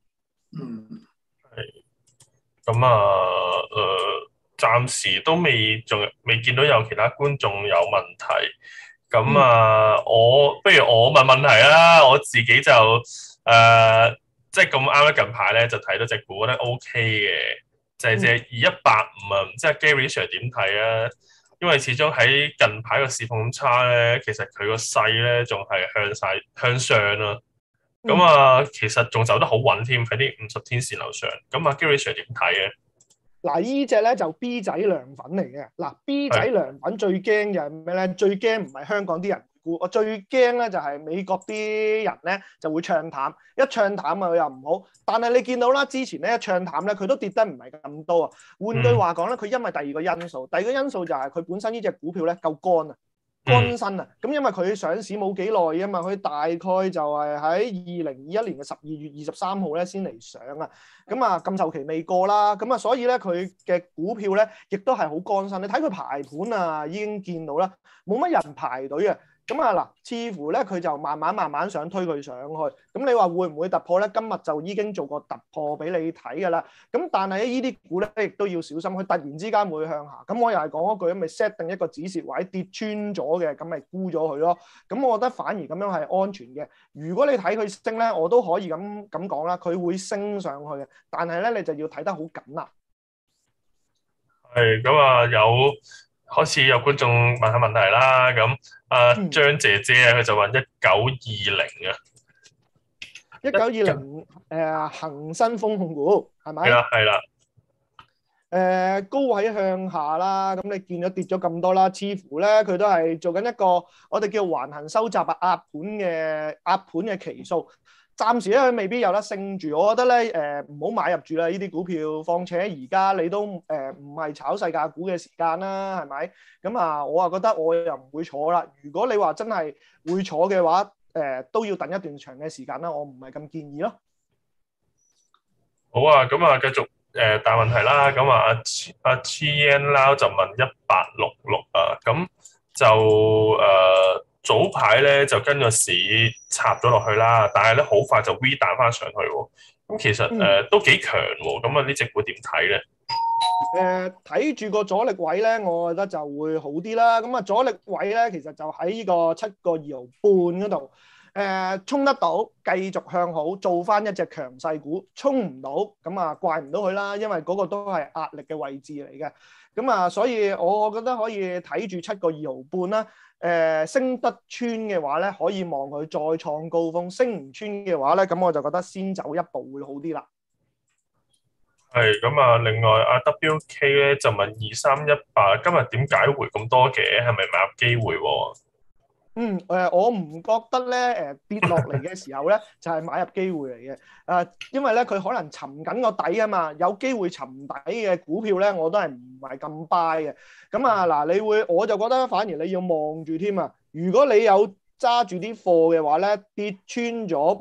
係，咁暫時都未見到有其他觀眾有問題，咁不如我問問題啦，我自己就即係咁啱咧，近排咧就睇到隻股覺得 OK 嘅，就係隻2185啊，唔知阿 Gary Sir 點睇啊？因為始終喺近排個市況咁差咧，其實佢個勢咧仲係向上啦。咁啊，其實仲走得好穩添，喺啲50天線樓上。咁啊，Gary Sir 點睇嘅？ 嗱，依隻咧就 B 仔涼粉嚟嘅。嗱，B 仔涼粉最驚就係咩咧？最驚唔係香港啲人估，我最驚咧就係美國啲人咧就會唱淡，一唱淡啊佢又唔好。但係你見到啦，之前咧一唱淡咧，佢都跌得唔係咁多啊。換句話講咧，佢因為第二個因素，第二個因素就係佢本身呢隻股票咧夠乾啊。乾身啊！咁因為佢上市冇幾耐啊嘛，佢大概就係喺2021年嘅12月23號咧先嚟上啊，咁啊禁售期未過啦，咁啊所以咧佢嘅股票咧亦都係好乾身，你睇佢排盤啊已經見到啦，冇乜人排隊啊。咁啊嗱，似乎咧佢就慢慢想推佢上去。咁你話會唔會突破咧？今日就已經做個突破俾你睇㗎啦。咁但係呢啲股咧亦都要小心，佢突然之間會向下。咁我又係講一句，咪 set 定一個止蝕位，跌穿咗嘅，咁咪沽咗佢咯。咁我覺得反而咁樣係安全嘅。如果你睇佢升咧，我都可以咁講啦，佢會升上去嘅。但係咧，你就要睇得好緊啦。 係咁啊，開始有觀眾問下問題啦。咁張姐姐佢就問1920啊 ，1920恒生豐控股係咪？ 係啦。 高位向下啦，咁你見咗跌咗咁多啦，似乎咧佢都係做緊一個我哋叫橫行收集壓盤嘅期數。暫時咧佢未必有得升住，我覺得咧唔好買入住啦呢啲股票，況且而家你都唔係炒世界股嘅時間啦，係咪？咁啊，我啊覺得我又唔會坐啦。如果你話真係會坐嘅話，都要等一段長嘅時間啦，我唔係咁建議咯。 好啊，咁啊繼續答問題啦。咁啊阿 Chien Lau 就問1866啊，咁就早排咧就跟個市插咗落去啦，但係咧好快就 V 彈翻上去喎。咁其實都幾強喎。咁啊呢隻股點睇咧？ 睇住個阻力位咧，我覺得就會好啲啦。咁啊阻力位咧，其實就喺呢個7個2毫半嗰度。衝得到，繼續向好，做翻一隻強勢股。衝唔到，咁啊怪唔到佢啦，因為嗰個都係壓力嘅位置嚟嘅。咁啊，所以我覺得可以睇住7個2毫半啦。升得穿嘅話咧，可以望佢再創高峰；升唔穿嘅話咧，咁我就覺得先走一步會好啲啦。 係咁啊，另外阿 WK 咧就問2318，今日點解回咁多嘅？係咪買入機會喎？ 我唔覺得咧，跌落嚟嘅時候咧就係買入機會嚟嘅。因為咧佢可能沉緊個底啊嘛，有機會沉底嘅股票咧，我都係唔係咁 buy 嘅。咁啊嗱，我就覺得反而你要望住添啊。如果你有揸住啲貨嘅話咧，跌穿咗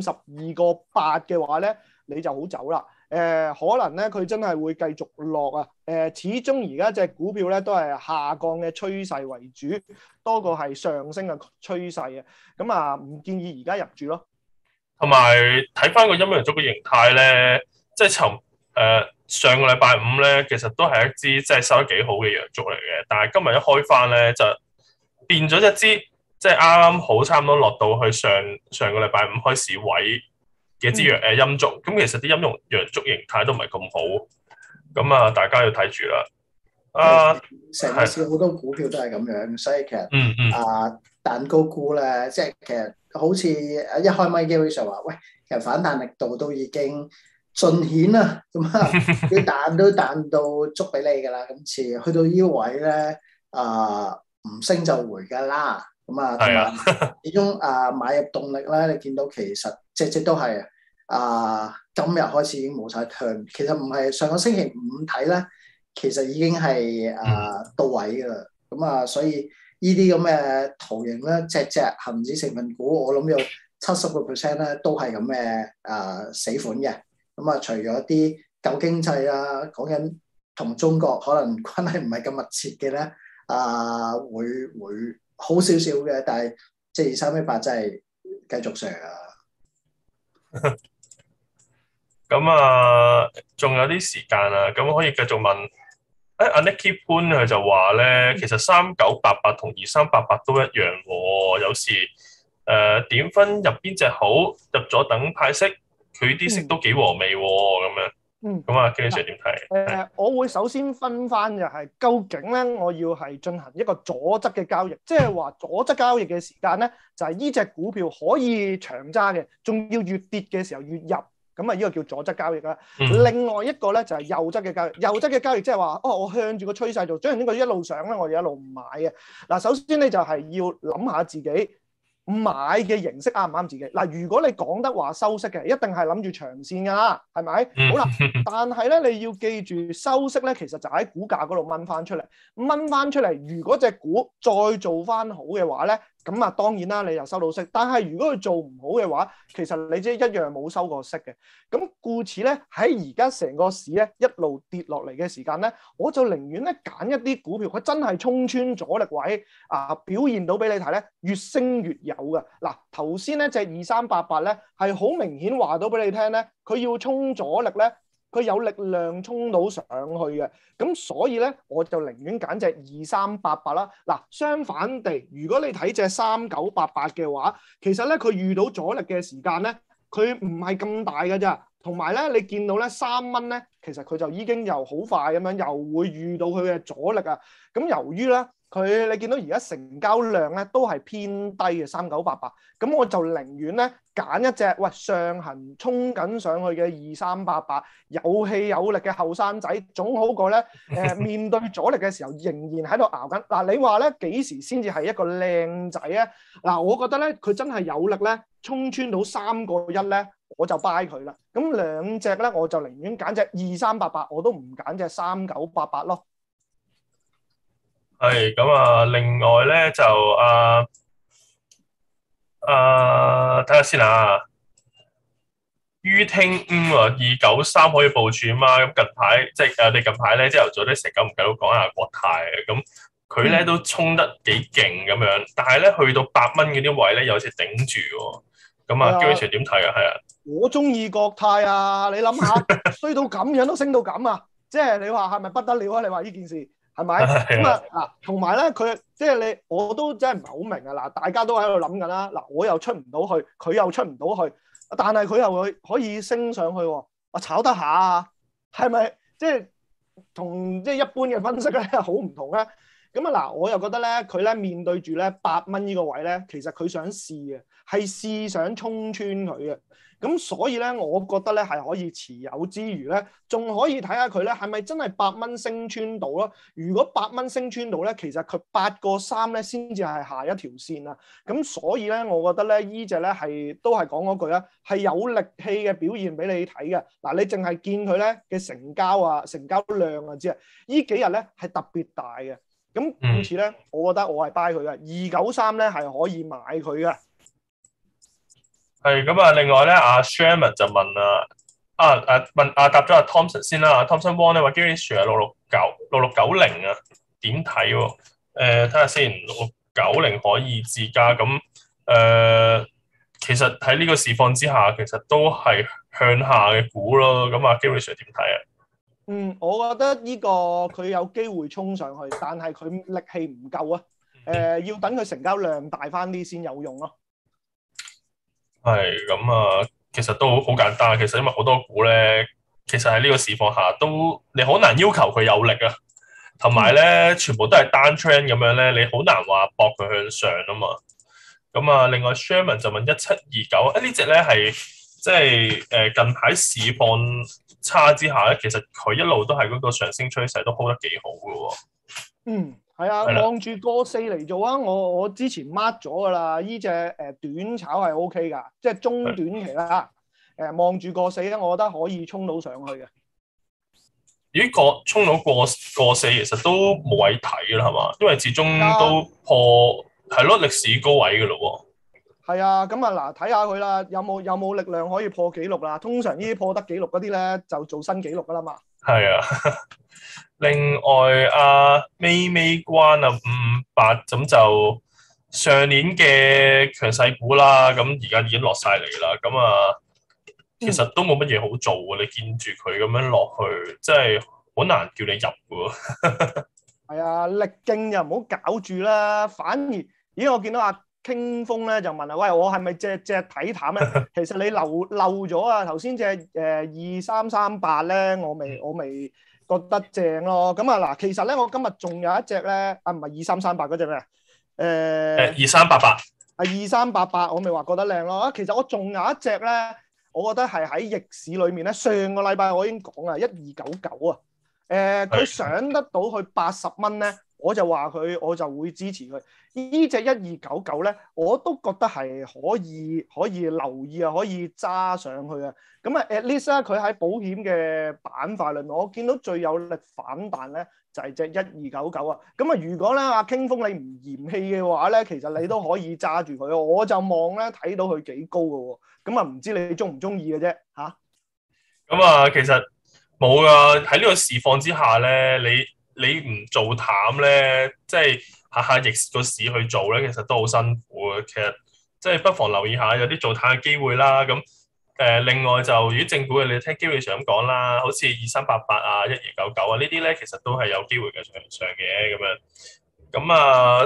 52.8嘅話咧，你就好走啦。可能咧佢真係會繼續落啊！始終而家隻股票咧都係下降嘅趨勢為主，多過係上升嘅趨勢啊！咁啊，唔建議而家入住咯。 同埋睇翻個陰陽燭嘅形態咧，即係上個禮拜五咧，其實都係一支即係收得幾好嘅陽燭嚟嘅。但係今日一開翻咧，就變咗一支即係啱啱好差唔多落到去上個禮拜五開市位嘅支陰燭，咁其實啲陰陽燭形態都唔係咁好，咁啊大家要睇住啦。 成個市好多股票都係咁樣，所以其實蛋糕股咧，即係其實好似一開咪基本上話，喂，其實反彈力度都已經盡顯啦，咁啊，啲彈都彈到捉俾你㗎啦，今次去到呢個位咧，唔升就回㗎啦，咁啊，同埋始終買入動力咧，你見到其實隻都係今日開始已經冇晒 turn， 其實唔係上個星期五睇咧，其實已經係到位㗎啦，咁啊，所以呢啲咁嘅圖形咧，隻恆指成分股，我諗有70% 咧都係咁嘅死款嘅。咁啊，除咗啲舊經濟啊，講緊同中國可能關係唔係咁密切嘅咧，會好少少嘅，但係即係2318真係繼續上啊！ 咁啊，仲有啲時間啊，咁可以繼續問。阿 Nicky 潘佢就話咧，其實3988同2388都一樣喎。有時點分入邊隻好，入咗等派息， 佢啲色都幾和味喎咁樣。咁啊，基 Sir 點睇？ 我會首先分翻就係究竟咧，我要係進行一個左側嘅交易，即係話左側交易嘅時間咧，就係呢隻股票可以長揸嘅，仲要越跌嘅時候越入，咁啊呢個叫左側交易啦。另外一個咧就係右側嘅交易，右側嘅交易即係話，我向住個趨勢做，將呢個一路上咧，我哋一路唔買嘅。嗱，首先咧就係要諗下自己買嘅形式啱唔啱自己。嗱，如果你講得話收息嘅，一定係諗住長線㗎啦，係咪？好啦，但係咧你要記住收息咧，其實就喺股價嗰度掹翻出嚟，掹翻出嚟。如果隻股再做翻好嘅話咧，咁啊當然啦，你又收到息。但係如果佢做唔好嘅話，其實你即係一樣冇收過息嘅。咁故此咧，喺而家成個市咧一路跌落嚟嘅時間咧，我就寧願咧揀一啲股票，佢真係衝穿阻力位啊，表現到俾你睇咧，越升越有嘅。嗱，頭先咧隻2388咧係好明顯話到俾你聽咧，佢要衝阻力咧，佢有力量衝到上去嘅。咁所以咧，我就寧願揀隻2388啦。嗱，相反地，如果你睇隻3988嘅話，其實咧佢遇到阻力嘅時間咧，佢唔係咁大嘅咋。同埋咧，你見到咧3蚊咧，其實佢就已經又好快咁樣又會遇到佢嘅阻力啊。咁由於咧，你見到而家成交量咧都係偏低嘅3988，咁我就寧願咧揀一隻上行衝緊上去嘅2388，有氣有力嘅後生仔，總好過咧面對阻力嘅時候仍然喺度熬緊。嗱，你話咧幾時先至係一個靚仔啊？嗱，我覺得咧佢真係有力咧，衝穿到3個1咧，我就 buy 佢啦。咁兩隻咧，我就寧願揀隻2388，我都唔揀隻3988咯。 係咁啊！另外咧就睇下先啊。於聽293可以部署嘛？咁近排即係你近排咧朝頭早咧成久唔久都講下國泰嘅，咁佢咧都衝得幾勁咁樣，但係咧去到8蚊嗰啲位咧有時頂住喎。咁啊，基 Sir 點睇啊？係啊， 我中意國泰啊！你諗下，衰到咁樣都升到咁啊！即係你話係咪不得了啊？你話呢件事？係咪咁啊？嗱，同埋咧，佢即係你，我都真係唔係好明啊！嗱，大家都喺度諗緊啦。嗱，我又出唔到去，佢又出唔到去，但係佢又可以升上去喎。炒得下啊？係咪即係同即係一般嘅分析咧好唔同咧？咁啊嗱，我又覺得咧，佢咧面對住咧8蚊呢個位咧，其實佢想試嘅，係試想衝穿佢嘅。咁所以咧，我覺得咧係可以持有之餘咧，仲可以睇下佢咧係咪真係8蚊升穿到咯？如果8蚊升穿到咧，其實佢8個3咧先至係下一條線啊。咁所以咧，我覺得咧呢隻咧都係講嗰句啦，係有力氣嘅表現俾你睇嘅。嗱，你淨係見佢咧嘅成交量啊，知啊？呢幾日咧係特別大嘅。咁故此咧，我覺得我係 buy 佢嘅293咧係可以買佢嘅。 係咁啊！另外咧，阿 Sherman 就問答咗阿 Thompson 先啦。阿 Thompson Wong 咧話 Gary Sir 6690啊，點睇喎？睇下先，6690可以自家咁其實喺呢個市況之下，其實都係向下嘅股咯。咁啊，Gary Sir 點睇啊？ 我覺得呢個佢有機會衝上去，但係佢力氣唔夠啊。要等佢成交量大翻啲先有用咯。 係咁啊，其實都好簡單。其實因為好多股咧，其實喺呢個市況下都你好難要求佢有力啊。同埋咧，全部都係單 trend 咁樣咧，你好難話搏佢向上啊嘛。咁啊，另外 Sherman 就問1729，呢隻咧係即係近排市況差之下咧，其實佢一路都係嗰個上升趨勢都 hold 得幾好嘅喎。 係啊，望住過4嚟做啊！我之前 mark 咗噶啦，呢隻短炒係 O K 噶，即係中短期啦。望住過4咧，我覺得可以衝到上去嘅。 如果衝到過4，其實都冇位睇啦，係嘛？因為始終都破係咯歷史高位嘅咯喎。 係啊，咁啊嗱，睇下佢啦，有冇力量可以破紀錄啦？通常呢啲破得紀錄嗰啲咧，就做新紀錄噶啦嘛。 係啊。另外阿美關58咁就上年嘅強勢股啦，咁而家已經落晒嚟啦，咁啊其實都冇乜嘢好做喎。你見住佢咁樣落去，真係好難叫你入喎。 係啊，力勁又唔好搞住啦，反而我見到阿傾風咧就問啊，喂，我係咪隻睇淡咧？其實你漏咗啊！頭先隻2338咧，我未覺得正咯。咁啊嗱，其實咧我今日仲有一隻咧，唔係2338嗰隻咩 ？2388。 2388，我咪話覺得靚咯。其實我仲有一隻咧，我覺得係喺逆市裏面咧，上個禮拜我已經講啊，1299啊。佢上得到去80蚊咧，我就話我就會支持佢。呢隻1299咧，我都覺得係可以留意啊，可以揸上去啊。咁啊 at least 佢喺保險嘅板塊裏面，我見到最有力反彈咧就係隻1299啊。咁啊，如果咧阿傾風你唔嫌棄嘅話咧，其實你都可以揸住佢。我就望咧睇到佢幾高嘅喎。咁啊，唔知你中唔中意嘅啫嚇？ 咁啊，其實冇噶，喺呢個市況之下咧，你唔做淡咧，即係下逆個市去做咧，其實都好辛苦嘅。其實即係不妨留意下有啲做淡嘅機會啦。咁另外就如果正股嘅，你聽基本上咁講啦，好似2388啊、1299啊呢啲咧，其實都係有機會嘅上嘅咁樣。咁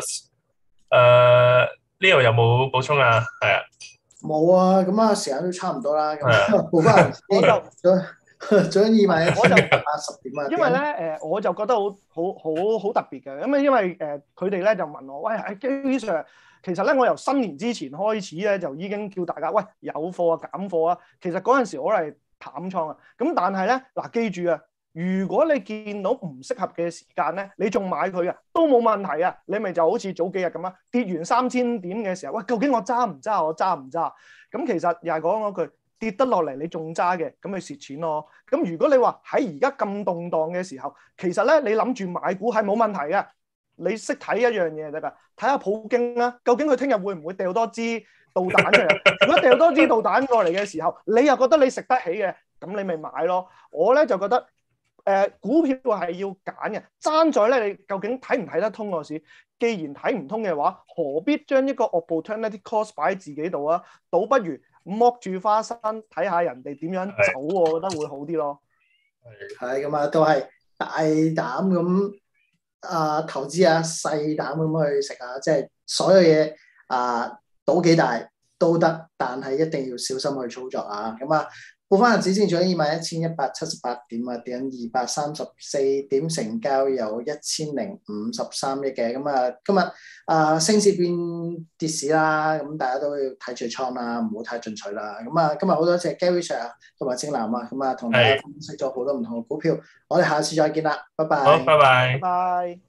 啊呢度有冇補充啊？係啊， 冇啊。咁啊，時間都差唔多啦。咁補翻仲有2萬180點啊！ 因為咧我就覺得好特別嘅，咁因為佢哋咧就問我，喂，基本上其實咧我由新年之前開始咧就已經叫大家，喂，有貨啊減貨啊。其實嗰陣時我係淡倉啊，咁但係咧嗱，記住啊，如果你見到唔適合嘅時間咧，你仲買佢啊都冇問題啊。你咪就好似早幾日咁啊，跌完3000點嘅時候，喂，究竟我揸唔揸？我揸唔揸？咁其實又係講嗰句。跌得落嚟你仲揸嘅，咁咪蝕錢咯。咁如果你話喺而家咁動盪嘅時候，其實咧你諗住買股係冇問題嘅。你識睇一樣嘢得㗎，睇下普京啦，究竟佢聽日會唔會掉多支導彈出嚟？如果掉多支導彈過嚟嘅時候，你又覺得你食得起嘅，咁你咪買咯。我咧就覺得股票係要揀嘅，爭在咧你究竟睇唔睇得通個市。既然睇唔通嘅話，何必將一個 opportunity cost 擺喺自己度啊？倒不如剝住花生睇下人哋點樣走，我覺得會好啲咯。 係咁啊，都係大膽咁投資啊，細膽咁去食啊，即係所有嘢賭幾大都得，但係一定要小心去操作啊。咁啊，報翻個指先，仲有21,178點啊，跌緊234點，成交有1053億嘅。咁啊，今日升市變跌市啦，咁大家都要睇住倉啦，唔好太進取啦。咁啊，今日好多謝 Gary Sir 同埋正南啊，咁啊同大家分析咗好多唔同嘅股票，我哋下次再見啦，拜拜。 好，拜拜。 拜拜。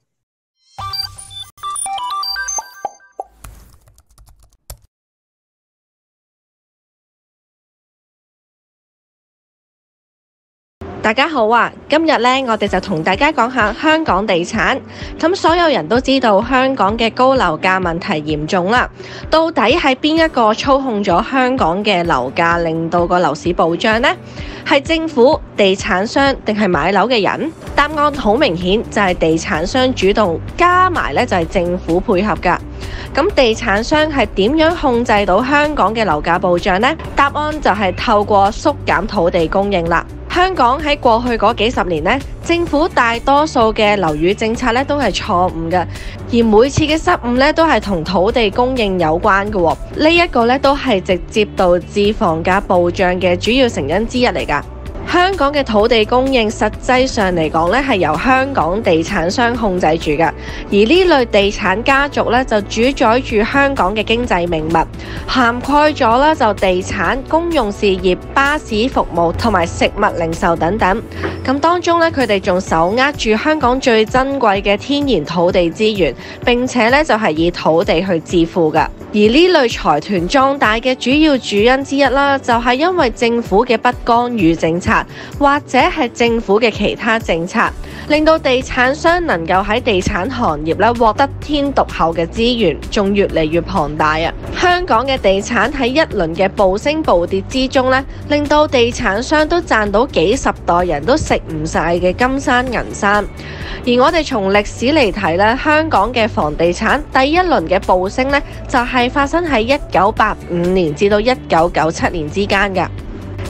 大家好啊！今日咧，我哋就同大家講下香港地產。咁所有人都知道香港嘅高樓價問題嚴重啦。到底係邊一個操控咗香港嘅樓價，令到個樓市暴漲呢？係政府、地產商定係買樓嘅人？答案好明顯，就係地產商主動，加埋咧就係政府配合㗎。咁地產商係點樣控制到香港嘅樓價暴漲呢？答案就係透過縮減土地供應啦。香港喺過去嗰幾十年呢，政府大多數嘅樓宇政策咧都係錯誤嘅，而每次嘅失誤咧都係同土地供應有關嘅。呢一個咧都係直接導致房價暴漲嘅主要成因之一嚟㗎。香港嘅土地供應實際上嚟講咧係由香港地產商控制住嘅，而呢類地產家族咧就主宰住香港嘅經濟命脈，涵蓋咗咧就地產、公用事業、巴士服務同埋食物零售等等。咁當中咧佢哋仲手握住香港最珍貴嘅天然土地資源，並且咧就係以土地去致富㗎。而呢類財團壯大嘅主要主因之一啦，就係因為政府嘅不干預政策，或者係政府嘅其他政策，令到地產商能夠喺地產行業咧獲得天獨厚嘅資源，仲越嚟越龐大啊！香港嘅地產喺一輪嘅暴升暴跌之中咧，令到地產商都賺到幾十代人都食唔晒嘅金山銀山。而我哋從歷史嚟睇咧，香港嘅房地產第一輪嘅暴升咧，就係發生喺1985年至到1997年之間㗎。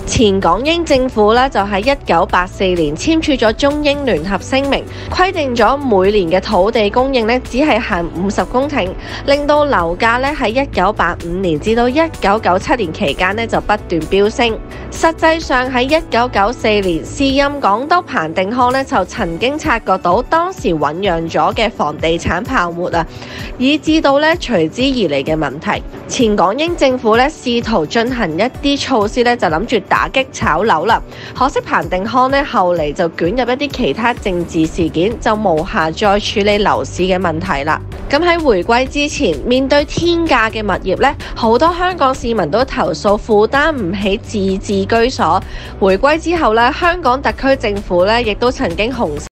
前港英政府咧就喺1984年簽署咗中英聯合聲明，規定咗每年嘅土地供應咧只係限50公頃，令到樓價咧喺1985年至到1997年期間咧就不斷飆升。實際上喺1994年，時任港督彭定康咧就曾經察覺到當時醖釀咗嘅房地產泡沫啊，以致到咧隨之而嚟嘅問題。前港英政府咧試圖進行一啲措施咧，就諗住打擊炒樓啦。可惜彭定康咧後嚟就捲入一啲其他政治事件，就無暇再處理樓市嘅問題啦。咁喺回歸之前，面對天價嘅物業咧，好多香港市民都投訴負擔唔起自置居所。回歸之後咧，香港特區政府咧亦都曾經紅